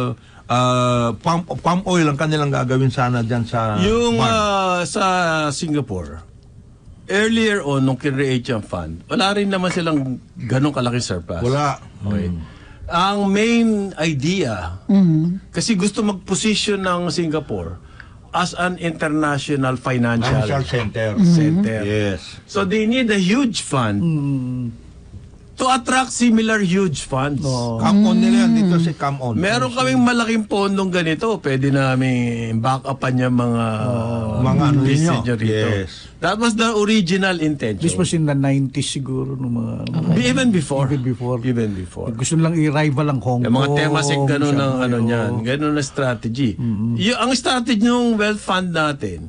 palm oil ang kanilang gagawin sana diyan sa sa Singapore. Earlier on nung kinreate yung fund, wala rin naman silang ganong kalaking surplus. Wala. Okay. Ang main idea, kasi gusto mag-position ng Singapore as an international financial center. Yes. So they need a huge fund to attract similar huge funds. Come on nila yan dito si Come On. Meron kaming malaking pondong ganito. Pwede namin back upan yung mga business nyo rito. Yes. That was the original intention. This was in the 90s siguro. Even before. Even before. Gusto lang i-rival ang Hong Kong. Yung mga temasik gano'n ng ano niyan. Gano'n na strategy. Ang strategy ng wealth fund natin,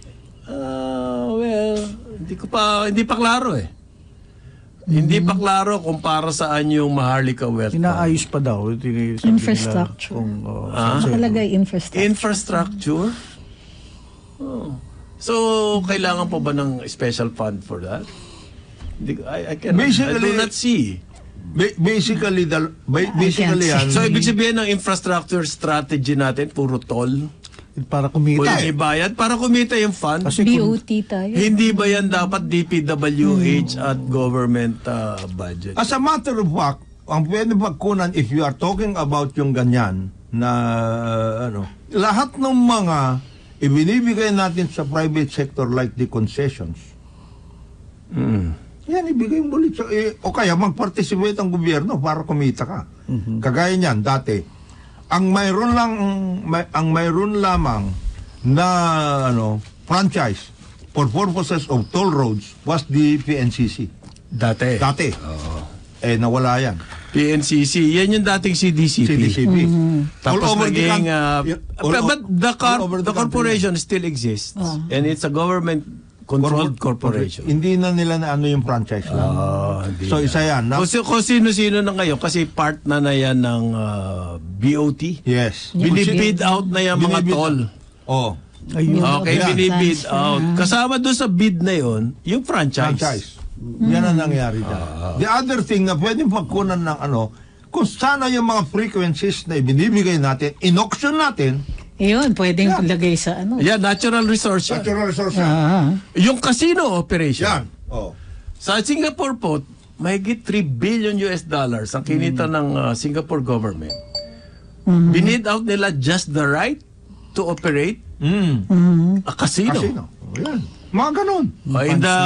hindi pa klaro eh. Hindi pa klaro kung para saan yung Maharlika Wealth Fund. Inaayos pa daw. Infrastructure. Nakalagay infrastructure. Infrastructure? So, kailangan po ba ng special fund for that? I do not see. Basically yan. So, ibig sabihin ng infrastructure strategy natin, puro toll? para kumita. Ibayad para kumita yung fund. Kasi BOT tayo. Hindi ba yan dapat DPWH at government budget? As a matter of fact, ang pwede pagkunan if you are talking about yung ganyan na lahat ng mga ibinibigay natin sa private sector like the concessions. Yan, ibigay mo ulit. O kaya mag-participate ang gobyerno para kumita ka. Kagaya niyan, dati, ang mayroon lamang na franchise for purposes of toll roads was the PNCC. Dati. Nawala yan. PNCC, yan yung dating CDCP. CDCP. Tapos naging... but the corporation country. still exists. And it's a government-controlled corporation. Hindi na nila na yung franchise lang. So, isa yan. Kung sino-sino na ngayon, kasi part na yan ng BOT. Yes. Binibid out na yan mga toll. Oh. Ayun. Okay, binibid out. Kasama doon sa bid na yon yung franchise. Yan ang nangyari dyan. The other thing na pwedeng pagkunan ng kung sana yung mga frequencies na ibinibigay natin, in-auction natin, Yun, pwedeng lagay sa Yeah, natural resource yan. natural resource. Yung casino operation. Yan. Oh. Sa Singapore Port, mahigit $3 billion ang kinita ng Singapore government. Binid out nila just the right to operate a casino. Casino. Yan. Mga ganun. In the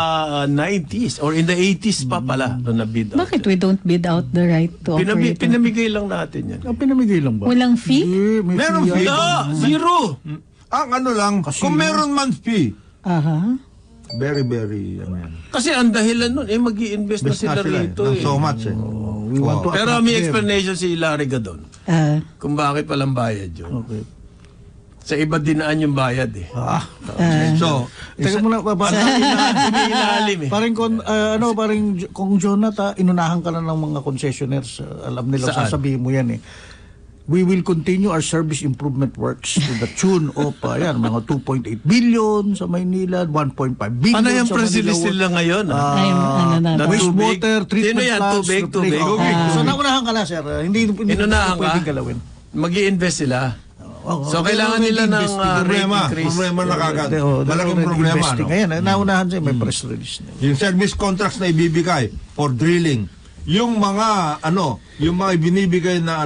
90s or in the 80s pa pala na bid out. Bakit we don't bid out the right to operate? Pinamigay lang natin yan. Pinamigay lang ba? Walang fee? Meron fee. Zero. Ang lang, kung meron man fee, Aha. very, very, yan. Kasi ang dahilan nun, mag-i-invest na sila rito. Ng so much, We want to Pero attract may them. explanation si Larry Gadon kung bakit palang bayad yun. Okay. Sa iba dinaan yung bayad eh. So, Teka muna, Inilalim eh. parang kung Jonathan, inunahan ka na ng mga concessionaires, alam nila, Saan? sasabihin mo yan eh. We will continue our service improvement works to the tune of mga 2.8 billion sa Maynila, 1.5 billion Ano yung sa press Manila. release nila ngayon? Ay, Na Wastewater tubig? treatment Sino yan? plants. Tubig? So naunahan ka na, sir. Hindi Inunahan ka? pwedeng galawin. Mag-i-invest sila. So kailangan nila ng rate increase. problema na kagad. Malaking Already problema. investing. Ngayon, naunahan siya, may press release niya. Yung service contracts na ibibigay for drilling, yung mga ibinibigay na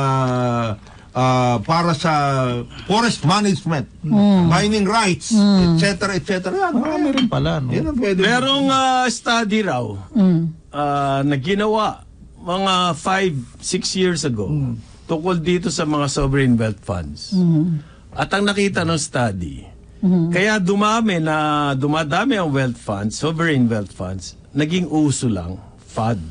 para sa forest management, mining rights, etc. Yan, Marami rin pala. No? yan ang pwede. Merong study raw na ginawa mga 5-6 years ago tungkol dito sa mga sovereign wealth funds. At ang nakita ng study, kaya dumadami ang wealth funds, sovereign wealth funds, naging uso lang, FUD.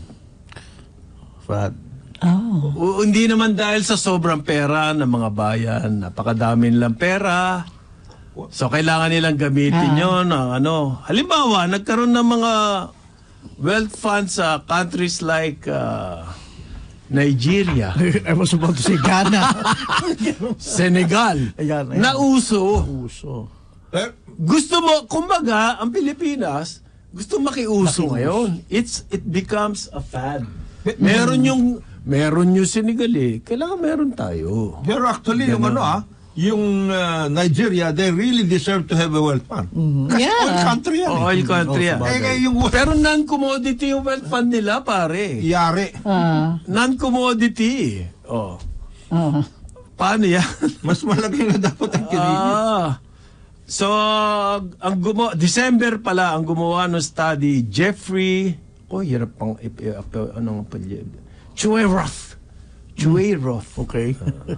Hindi naman dahil sa sobrang pera ng mga bayan, napakadami nilang pera. So kailangan nilang gamitin yun. Halimbawa, nagkaroon ng mga wealth funds sa countries like Nigeria, I was about to say Ghana. Senegal, Ayan. na uso. Uso. Gusto mo, kumbaga, ang Pilipinas, gusto makiuso ngayon. It becomes a fad. Meron yung Senegal eh. Kailangan meron tayo. Pero actually, yung Nigeria, they really deserve to have a wealth fund. Kasi oil country yan. Oil country yan. Yung Pero non-commodity yung wealth fund nila, pare. yari. Non-commodity. Paano yan? Mas malaki na dapat ang kiligin. So, December pala, ang gumawa ng study, Jeffrey, hirap pang, Chueroth. Okay.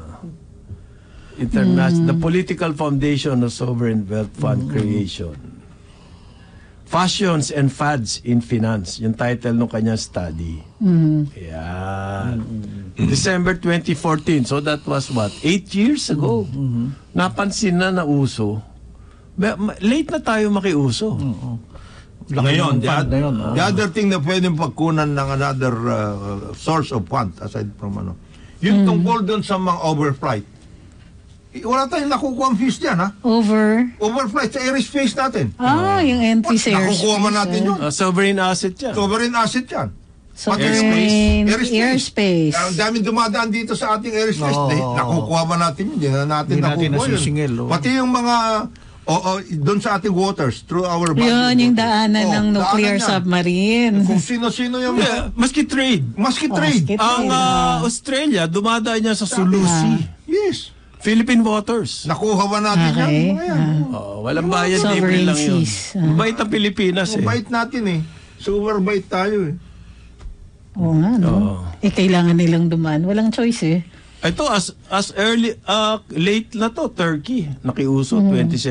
The Political Foundation of Sovereign Wealth Fund Creation. Fashions and Fads in Finance, yung title ng kanyang study. Yan. December 2014. So that was what? 8 years ago. Napansin na uso. Late na tayo makiuso. Ngayon, ng the other thing na pwedeng pagkunan ng another source of fund, aside from yung tungkol dun sa mga overflight. Wala tayong nakukuha ang fees dyan, ha? Overflight sa airspace natin. yung entry sa airspace. Nakukuha man natin yun. Sovereign asset yan. Sovereign asset yan. Sovereign airspace. Ang daming dumadaan dito sa ating airspace. Nakukuha ba natin yun? Hindi na natin Hindi natin nakukuha nasisingil, yun. Pati yung mga doon sa ating waters, through our body Yun, yung waters. daanan ng nuclear daanan yan. submarine. Kung sino-sino yung... Maski trade. Maski trade. Ang Australia, dumadaan niya sa Sulu Sea. Yes. Philippine waters. Nakuha ba natin yan? Okay. Mga yan. Walang bayad, libre Sovereign lang yun. seas. Mabait ang Pilipinas eh. Mabait natin eh. Super bait tayo eh. Oo nga, no? Kailangan nilang dumaan. Walang choice eh. Ito, as early, late na to, Turkey. Nakiuso,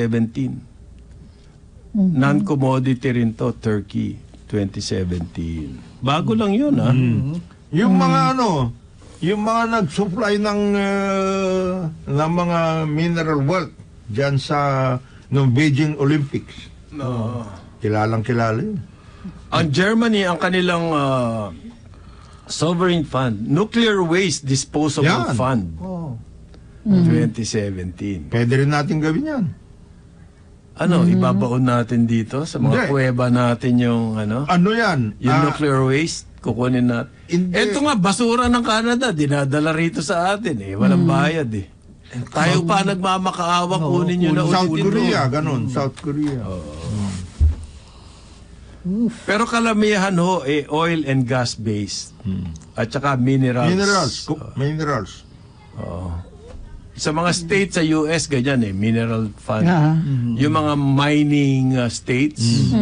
2017. Non-commodity rin to, Turkey, 2017. Bago lang yun, ha? Yung mga yung mga nag-supply ng mga mineral wealth dyan sa Beijing Olympics. Kilalang kilala yun. Ang Germany, ang kanilang sovereign fund, Nuclear Waste Disposal Yan. Fund, 2017. Pwede rin natin gawin yan. Ibabaon natin dito sa mga Hindi. kuweba natin yung Ano yan? yung nuclear waste, kukunin natin. Hindi. Ito nga, basura ng Canada, dinadala rito sa atin eh. Walang bayad eh. Tayo pa nagmamakaawa, kunin nyo na South ulitin Korea, doon. ganun. South Korea. Pero kalamihan ho, oil and gas based. At saka minerals. Minerals. Sa mga states sa US, ganyan eh, mineral fund. Yung mga mining states,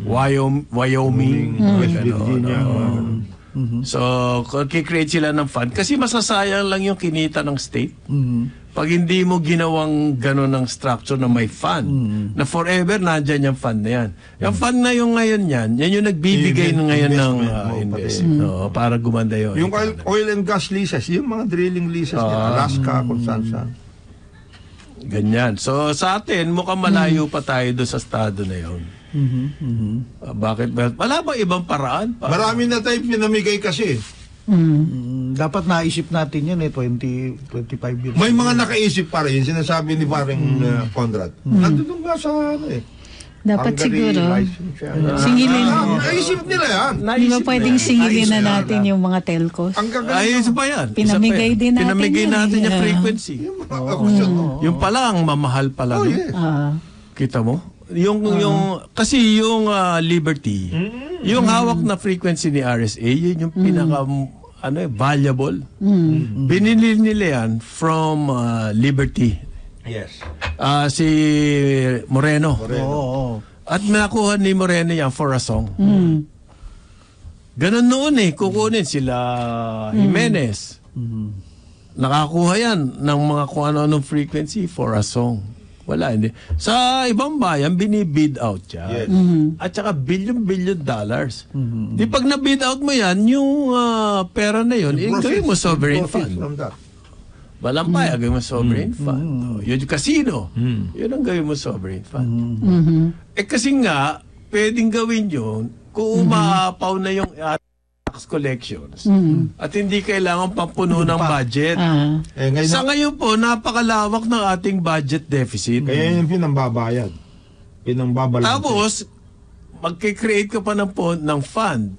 Wyoming, West Virginia. So, kikreate sila ng fund kasi masasayang lang yung kinita ng state. Pag hindi mo ginawang gano'n ng structure na may fund, na forever nandyan yung fund na yan. Yung fund na yung ngayon yan yung nagbibigay na ngayon ng investment. Para gumanda yun. Yung oil and gas leases, yung mga drilling leases nila, Alaska, kung saan. Ganyan. So, sa atin, mukhang malayo pa tayo doon sa estado na yun. Bakit? Wala ba ibang paraan? Marami na tayo pinamigay kasi. Dapat naisip natin yan 25 years. May mga nakaisip pa rin, sinasabi ni paring Conrad. Nandun nga sa Dapat Hungary siguro, license yan. singilin. Naisip nila yan. Di ba pwedeng singilin na natin yung mga telcos? Ang gagawin. Ay, isa pa yan. Pinamigay din natin Pinamigay yan natin eh. yung frequency. Yung pala, ang mamahal pala. Oh, nun. yes. Kita mo? Yung kasi yung Liberty, yung hawak na frequency ni RSA, yun yung pinaka valuable. Binili nila yan from Liberty. Yes. Si Moreno. Oo. At nakuha ni Moreno yan for a song. Ganon noon kukunin sila Jimenez. Nakakuha yan ng mga kung ano-anong frequency for a song. Wala, hindi. Sa ibang bayan, binibid out yan. Yes. At saka billion dollars. Di pag na-bid out mo yan, yung pera na yun, gawin mo sovereign fund. From that. Walang paya, gawin mo sovereign fund. Yun yung casino. Yun ang gawin mo sovereign fund. Kasi nga, pwedeng gawin yun kung umaapaw na yung tax collections at hindi kailangan pampuno ng budget. Ngayon, Sa ngayon po, napakalawak ng ating budget deficit. kaya yung pinambabayad. Pinambabalance. Tapos, magkikreate ka pa ng fund.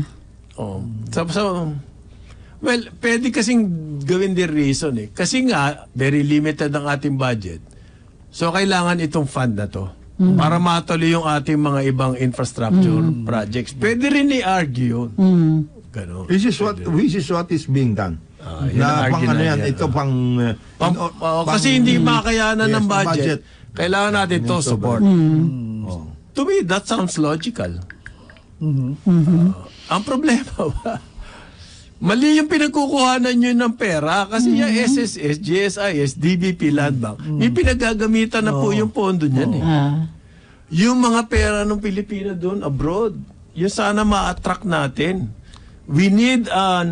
Well, pwede kasing gawin din reason Kasi nga, very limited ang ating budget. So, kailangan itong fund na to. Para matuloy yung ating mga ibang infrastructure projects. Pwede rin i-argue yun. Ganon. This is what is being done. Yun ang argue na yan. Ito pang kasi hindi makayanan ng budget. Kailangan natin to support. To me, that sounds logical. Ang problema ba? Mali yung pinagkukuhanan nyo ng pera kasi yung SSS, GSIS, DBP, Land Bank, yung pinagagamitan na po yung pondo niyan Yung mga pera ng Pilipino doon abroad, yung sana ma-attract natin. We need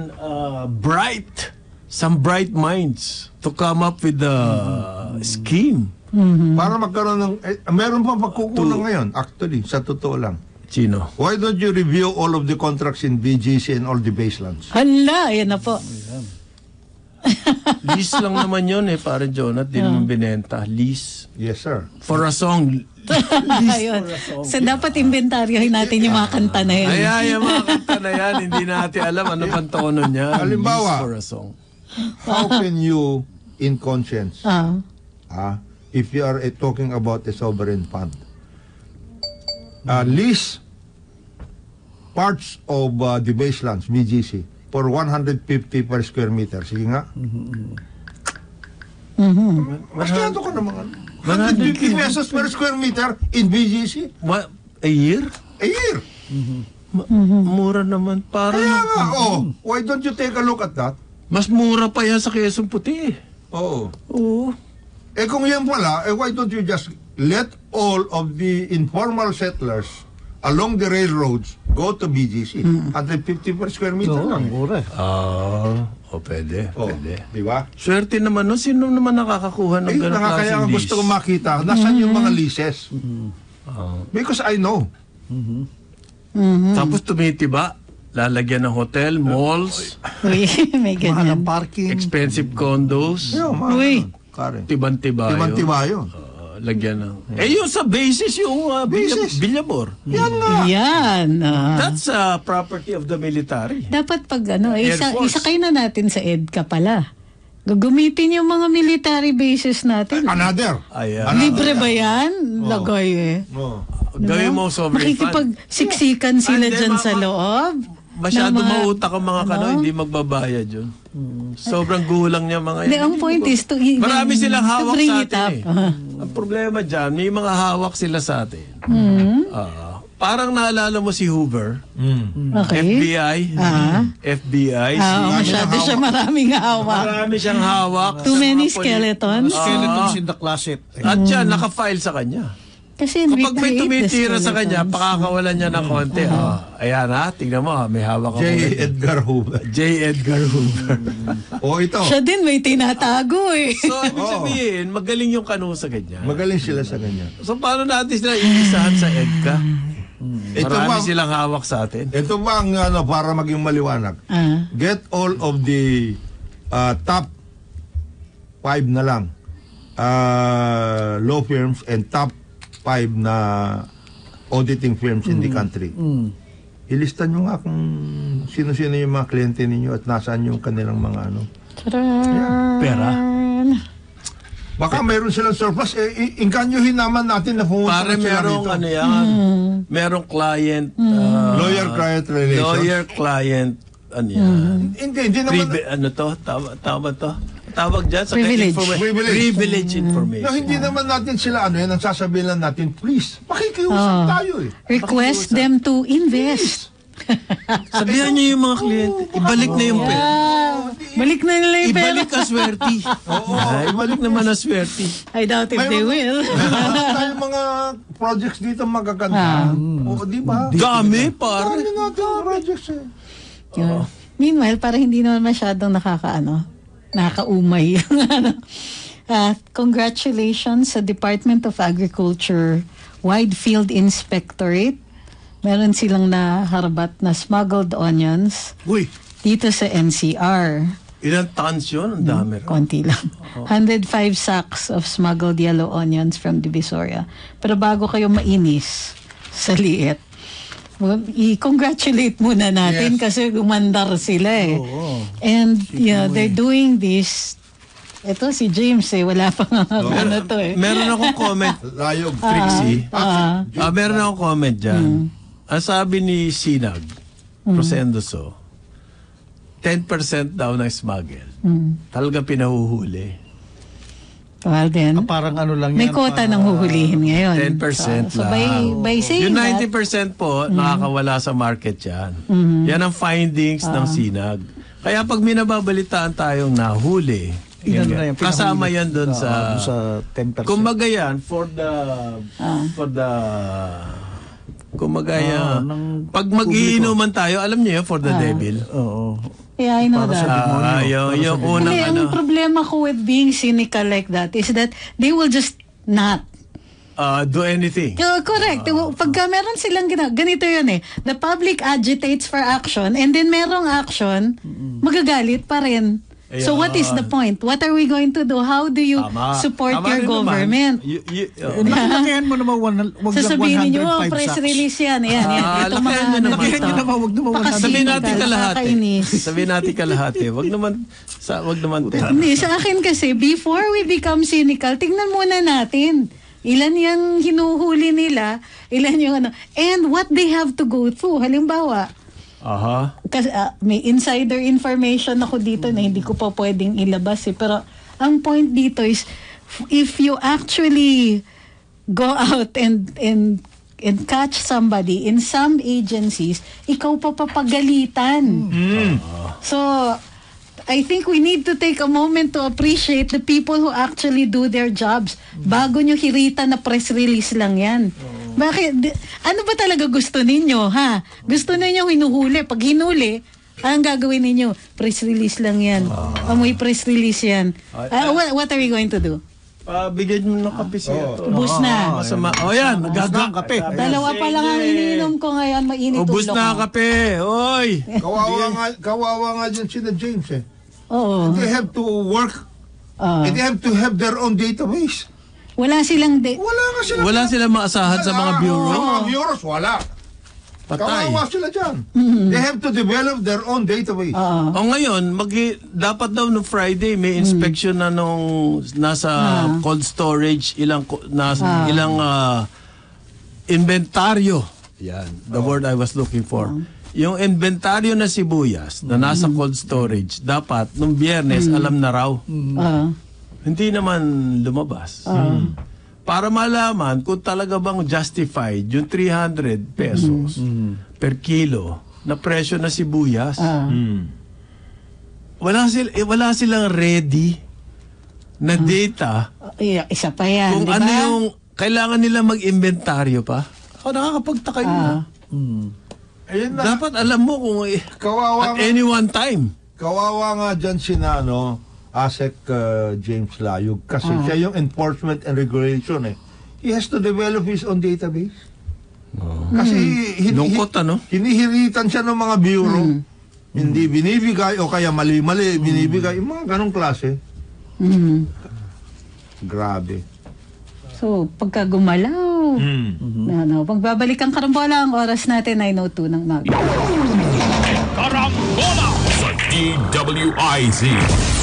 some bright minds to come up with the scheme. para magkaroon ng meron pa pagkukulang ngayon actually sa totoo lang. Sino? Why don't you review all of the contracts in BGC and all the baselands? Hala, yan na po. Lease lang naman yun parang Jonat, di naman binenta. Lease. Yes, sir. For a song. Ayun. So, dapat inventaryohin natin yung mga kanta na yun. Ay, yung mga kanta na yan, hindi natin alam ano bang tono niya. Halimbawa. Lease for a song. How can you, in conscience, Ah. if you are talking about a sovereign fund, lease parts of the baselands, BGC, for 150 per square meter. Sige nga. Masyado ka naman. 150 pesos per square meter in BGC? What? A year? A year. Mura naman. Parang Kaya nga, why don't you take a look at that? mas mura pa yan sa Quezon Puti. Oo. Oo. Eh kung yan pala, why don't you just let all of the informal settlers along the railroads go to BGC? 150 per square meter Oo, lang. mura. Pwede. Oh, Pwede. di ba? Swerte naman no. Sino naman nakakakuha ng ganong Kaya klaseng ang lease? gusto ko makita, nasan yung mga leases? Because I know. Tapos tumitiba. Lalagyan ng hotel, malls, Uy, may Mahal ganyan. ang parking. expensive condos. Yeah, Uy. Karen. Tiban-tiba yun. Tiban-tiba yun. Lagyan ng... yung sa basis, yung Basis. Bilyabor. Yan nga. Yan. That's property of the military. Dapat pag Air Force. isakay na natin sa EDCA pala. Gagamitin yung mga military bases natin. Another. Ayan. Libre ba yan? Lagay eh. Oh. Gawin mo sovereign fund. Makikipagsiksikan sila Hindi, dyan sa loob. Masyado ng mga- mautak ang mga kano, hindi magbabayad yun. Sobrang gulang niya mga Hindi, ang point is to even- Marami silang to hawak bring sa it atin up. eh. Ang problema dyan, may mga hawak sila sa atin. Hmm. Parang naalala mo si Hoover, Okay. FBI, FBI, Masyado siya maraming hawak. marami siyang hawak. Too sa many mga skeletons. Skeletons in the closet. At yan, naka-file sa kanya. Kasi Kapag may recreate the tumitira sa kanya, skeletons. pakakawalan niya ng konti. Ayan tignan mo, may hawak ako. J. Edgar Hoover. J. Edgar Hoover. Ito. Siya din may tinatago eh. So, ibig sabihin, magaling yung kano sa ganyan. Magaling sila sa ganyan. So, paano natin sila iisahan sa EDCA? Ito Marami ba- silang hawak sa atin. Ito ba ang para maging maliwanag? Get all of the top 5 na lang law firms and top 5 na auditing firms in the country. Ilista nyo nga kung sino-sino yung mga kliyente ninyo at nasaan yung kanilang mga ano. Pera. Baka mayroon silang surplus. Inkanyohin naman natin na pumunta Pare, sila merong rito. ano yan, merong client, Lawyer-client relations. lawyer-client, ano yan. Hindi naman. Ano to? Tama to? Tawag dyan sa Privilege. Privilege information. No, hindi naman natin sila ang sasabihin lang natin, please, pakikiusap tayo eh. Request them to invest. Sabihan niyo yung mga kliyente, ibalik na yung pera. Balik na nila yung pera. Ibalik ang swerte. Ibalik naman ang swerte. I doubt if they will. Mayroon tayong mga projects dito magaganda. O, di ba? Dami, pare. Dami natin projects eh. Yeah. Meanwhile, para hindi naman masyadong nakakaumay. Congratulations sa Department of Agriculture Wide Field Inspectorate. Meron silang naharbat na smuggled onions Uy, dito sa NCR. ilang tons yun? Ang dami rin. Konti lang. 105 sacks of smuggled yellow onions from Divisoria. Pero bago kayo mainis sa liit, i-congratulate muna natin kasi umandar sila eh. And they're doing this. Ito si James wala pa nga ano to eh. Meron akong comment, Layog. Trixie. Meron akong comment dyan. Ang sabi ni Sinag, Rosendoso, 10% daw ng smuggle. Talagang pinahuhuli. Well then, Parang ano lang may yan. quota ng huhulihin ngayon. 10% So lang. by saying Yung that, 90% po, nakakawala sa market yan. Yan ang findings ng Sinag. Kaya pag minababalitaan tayong nahuli, Yan na yan, kasama pinahuli. yan doon sa... sa 10%. Kumbaga yan, kumbaga yan, ng pag mag-iinuman tayo, alam niyo yun, for the devil. Oo. yeah, I know that. Yung unang Hindi, ang problema ko with being cynical like that is that they will just not. do anything. Correct. Pagka meron silang ganito yun eh. The public agitates for action and then merong action, magagalit pa rin. So what is the point? What are we going to do? How do you support your rin government? Naman. Lakihan mo naman, wag lang Sasabihin niyo, 105 press sacks. release yan. Yan. Itong mga lakihan niyo naman. Lakihan nyo naman, wag naman 105. Sabihin natin kalahati. Nakakainis. Sabihin natin kalahati. Wag naman 10. Hindi, sa akin kasi, before we become cynical, tingnan muna natin. Ilan yung hinuhuli nila, ilan yung ano, and what they have to go through. Halimbawa, Aha. kasi may insider information ako dito na hindi ko pa pwedeng ilabas pero ang point dito is if you actually go out and catch somebody in some agencies, ikaw pa papagalitan. So I think we need to take a moment to appreciate the people who actually do their jobs bago nyo hirita na press release lang yan. Bakit? Ano ba talaga gusto ninyo, ha? Gusto ninyo hinuhuli. Pag hinuli, ang gagawin ninyo? Press release lang yan. Amoy press release yan. What are we going to do? Bigyan mo ng kape siya. Ubus na. Masama. Yan, nagaga kape. Dalawa pa lang ang iniinom ko ngayon. Mainit Ubus ulo na ko. kape. Oy. Kawawa nga dyan sila James eh. Oo. They have to work. And they have to have their own database. Wala silang... Wala nga sila. Wala sila maasahan sa mga bureau. Sa mga bureaus, wala. Patay. Kawawa sila dyan. They have to develop their own database. O ngayon, dapat daw no Friday may inspection na nung nasa cold storage, ilang inventaryo. Yan, the word I was looking for. Yung inventaryo na sibuyas na nasa cold storage, dapat nung Biyernes alam na raw. Hindi naman lumabas. Para malaman kung talaga bang justified yung 300 pesos per kilo na presyo na sibuyas. Wala silang ready na data Isa pa yan, kung di ba? ano yung kailangan nila mag-inventaryo pa. Ako nakakapagtaka yun. Ayun na. Dapat alam mo kung Kawawa at nga. any one time. Kawawa nga dyan ASEC James Layog kasi siya yung enforcement and regulation eh. He has to develop his own database. Kasi Lungkot, ano? hinihiritan siya ng mga bureau. Hindi binibigay o kaya mali-mali binibigay. Yung mga ganong klase. Grabe. So, pagka gumalaw, pagbabalik ang karambola, ang oras natin 9:02 ng umaga. Karambola sa DWIZ.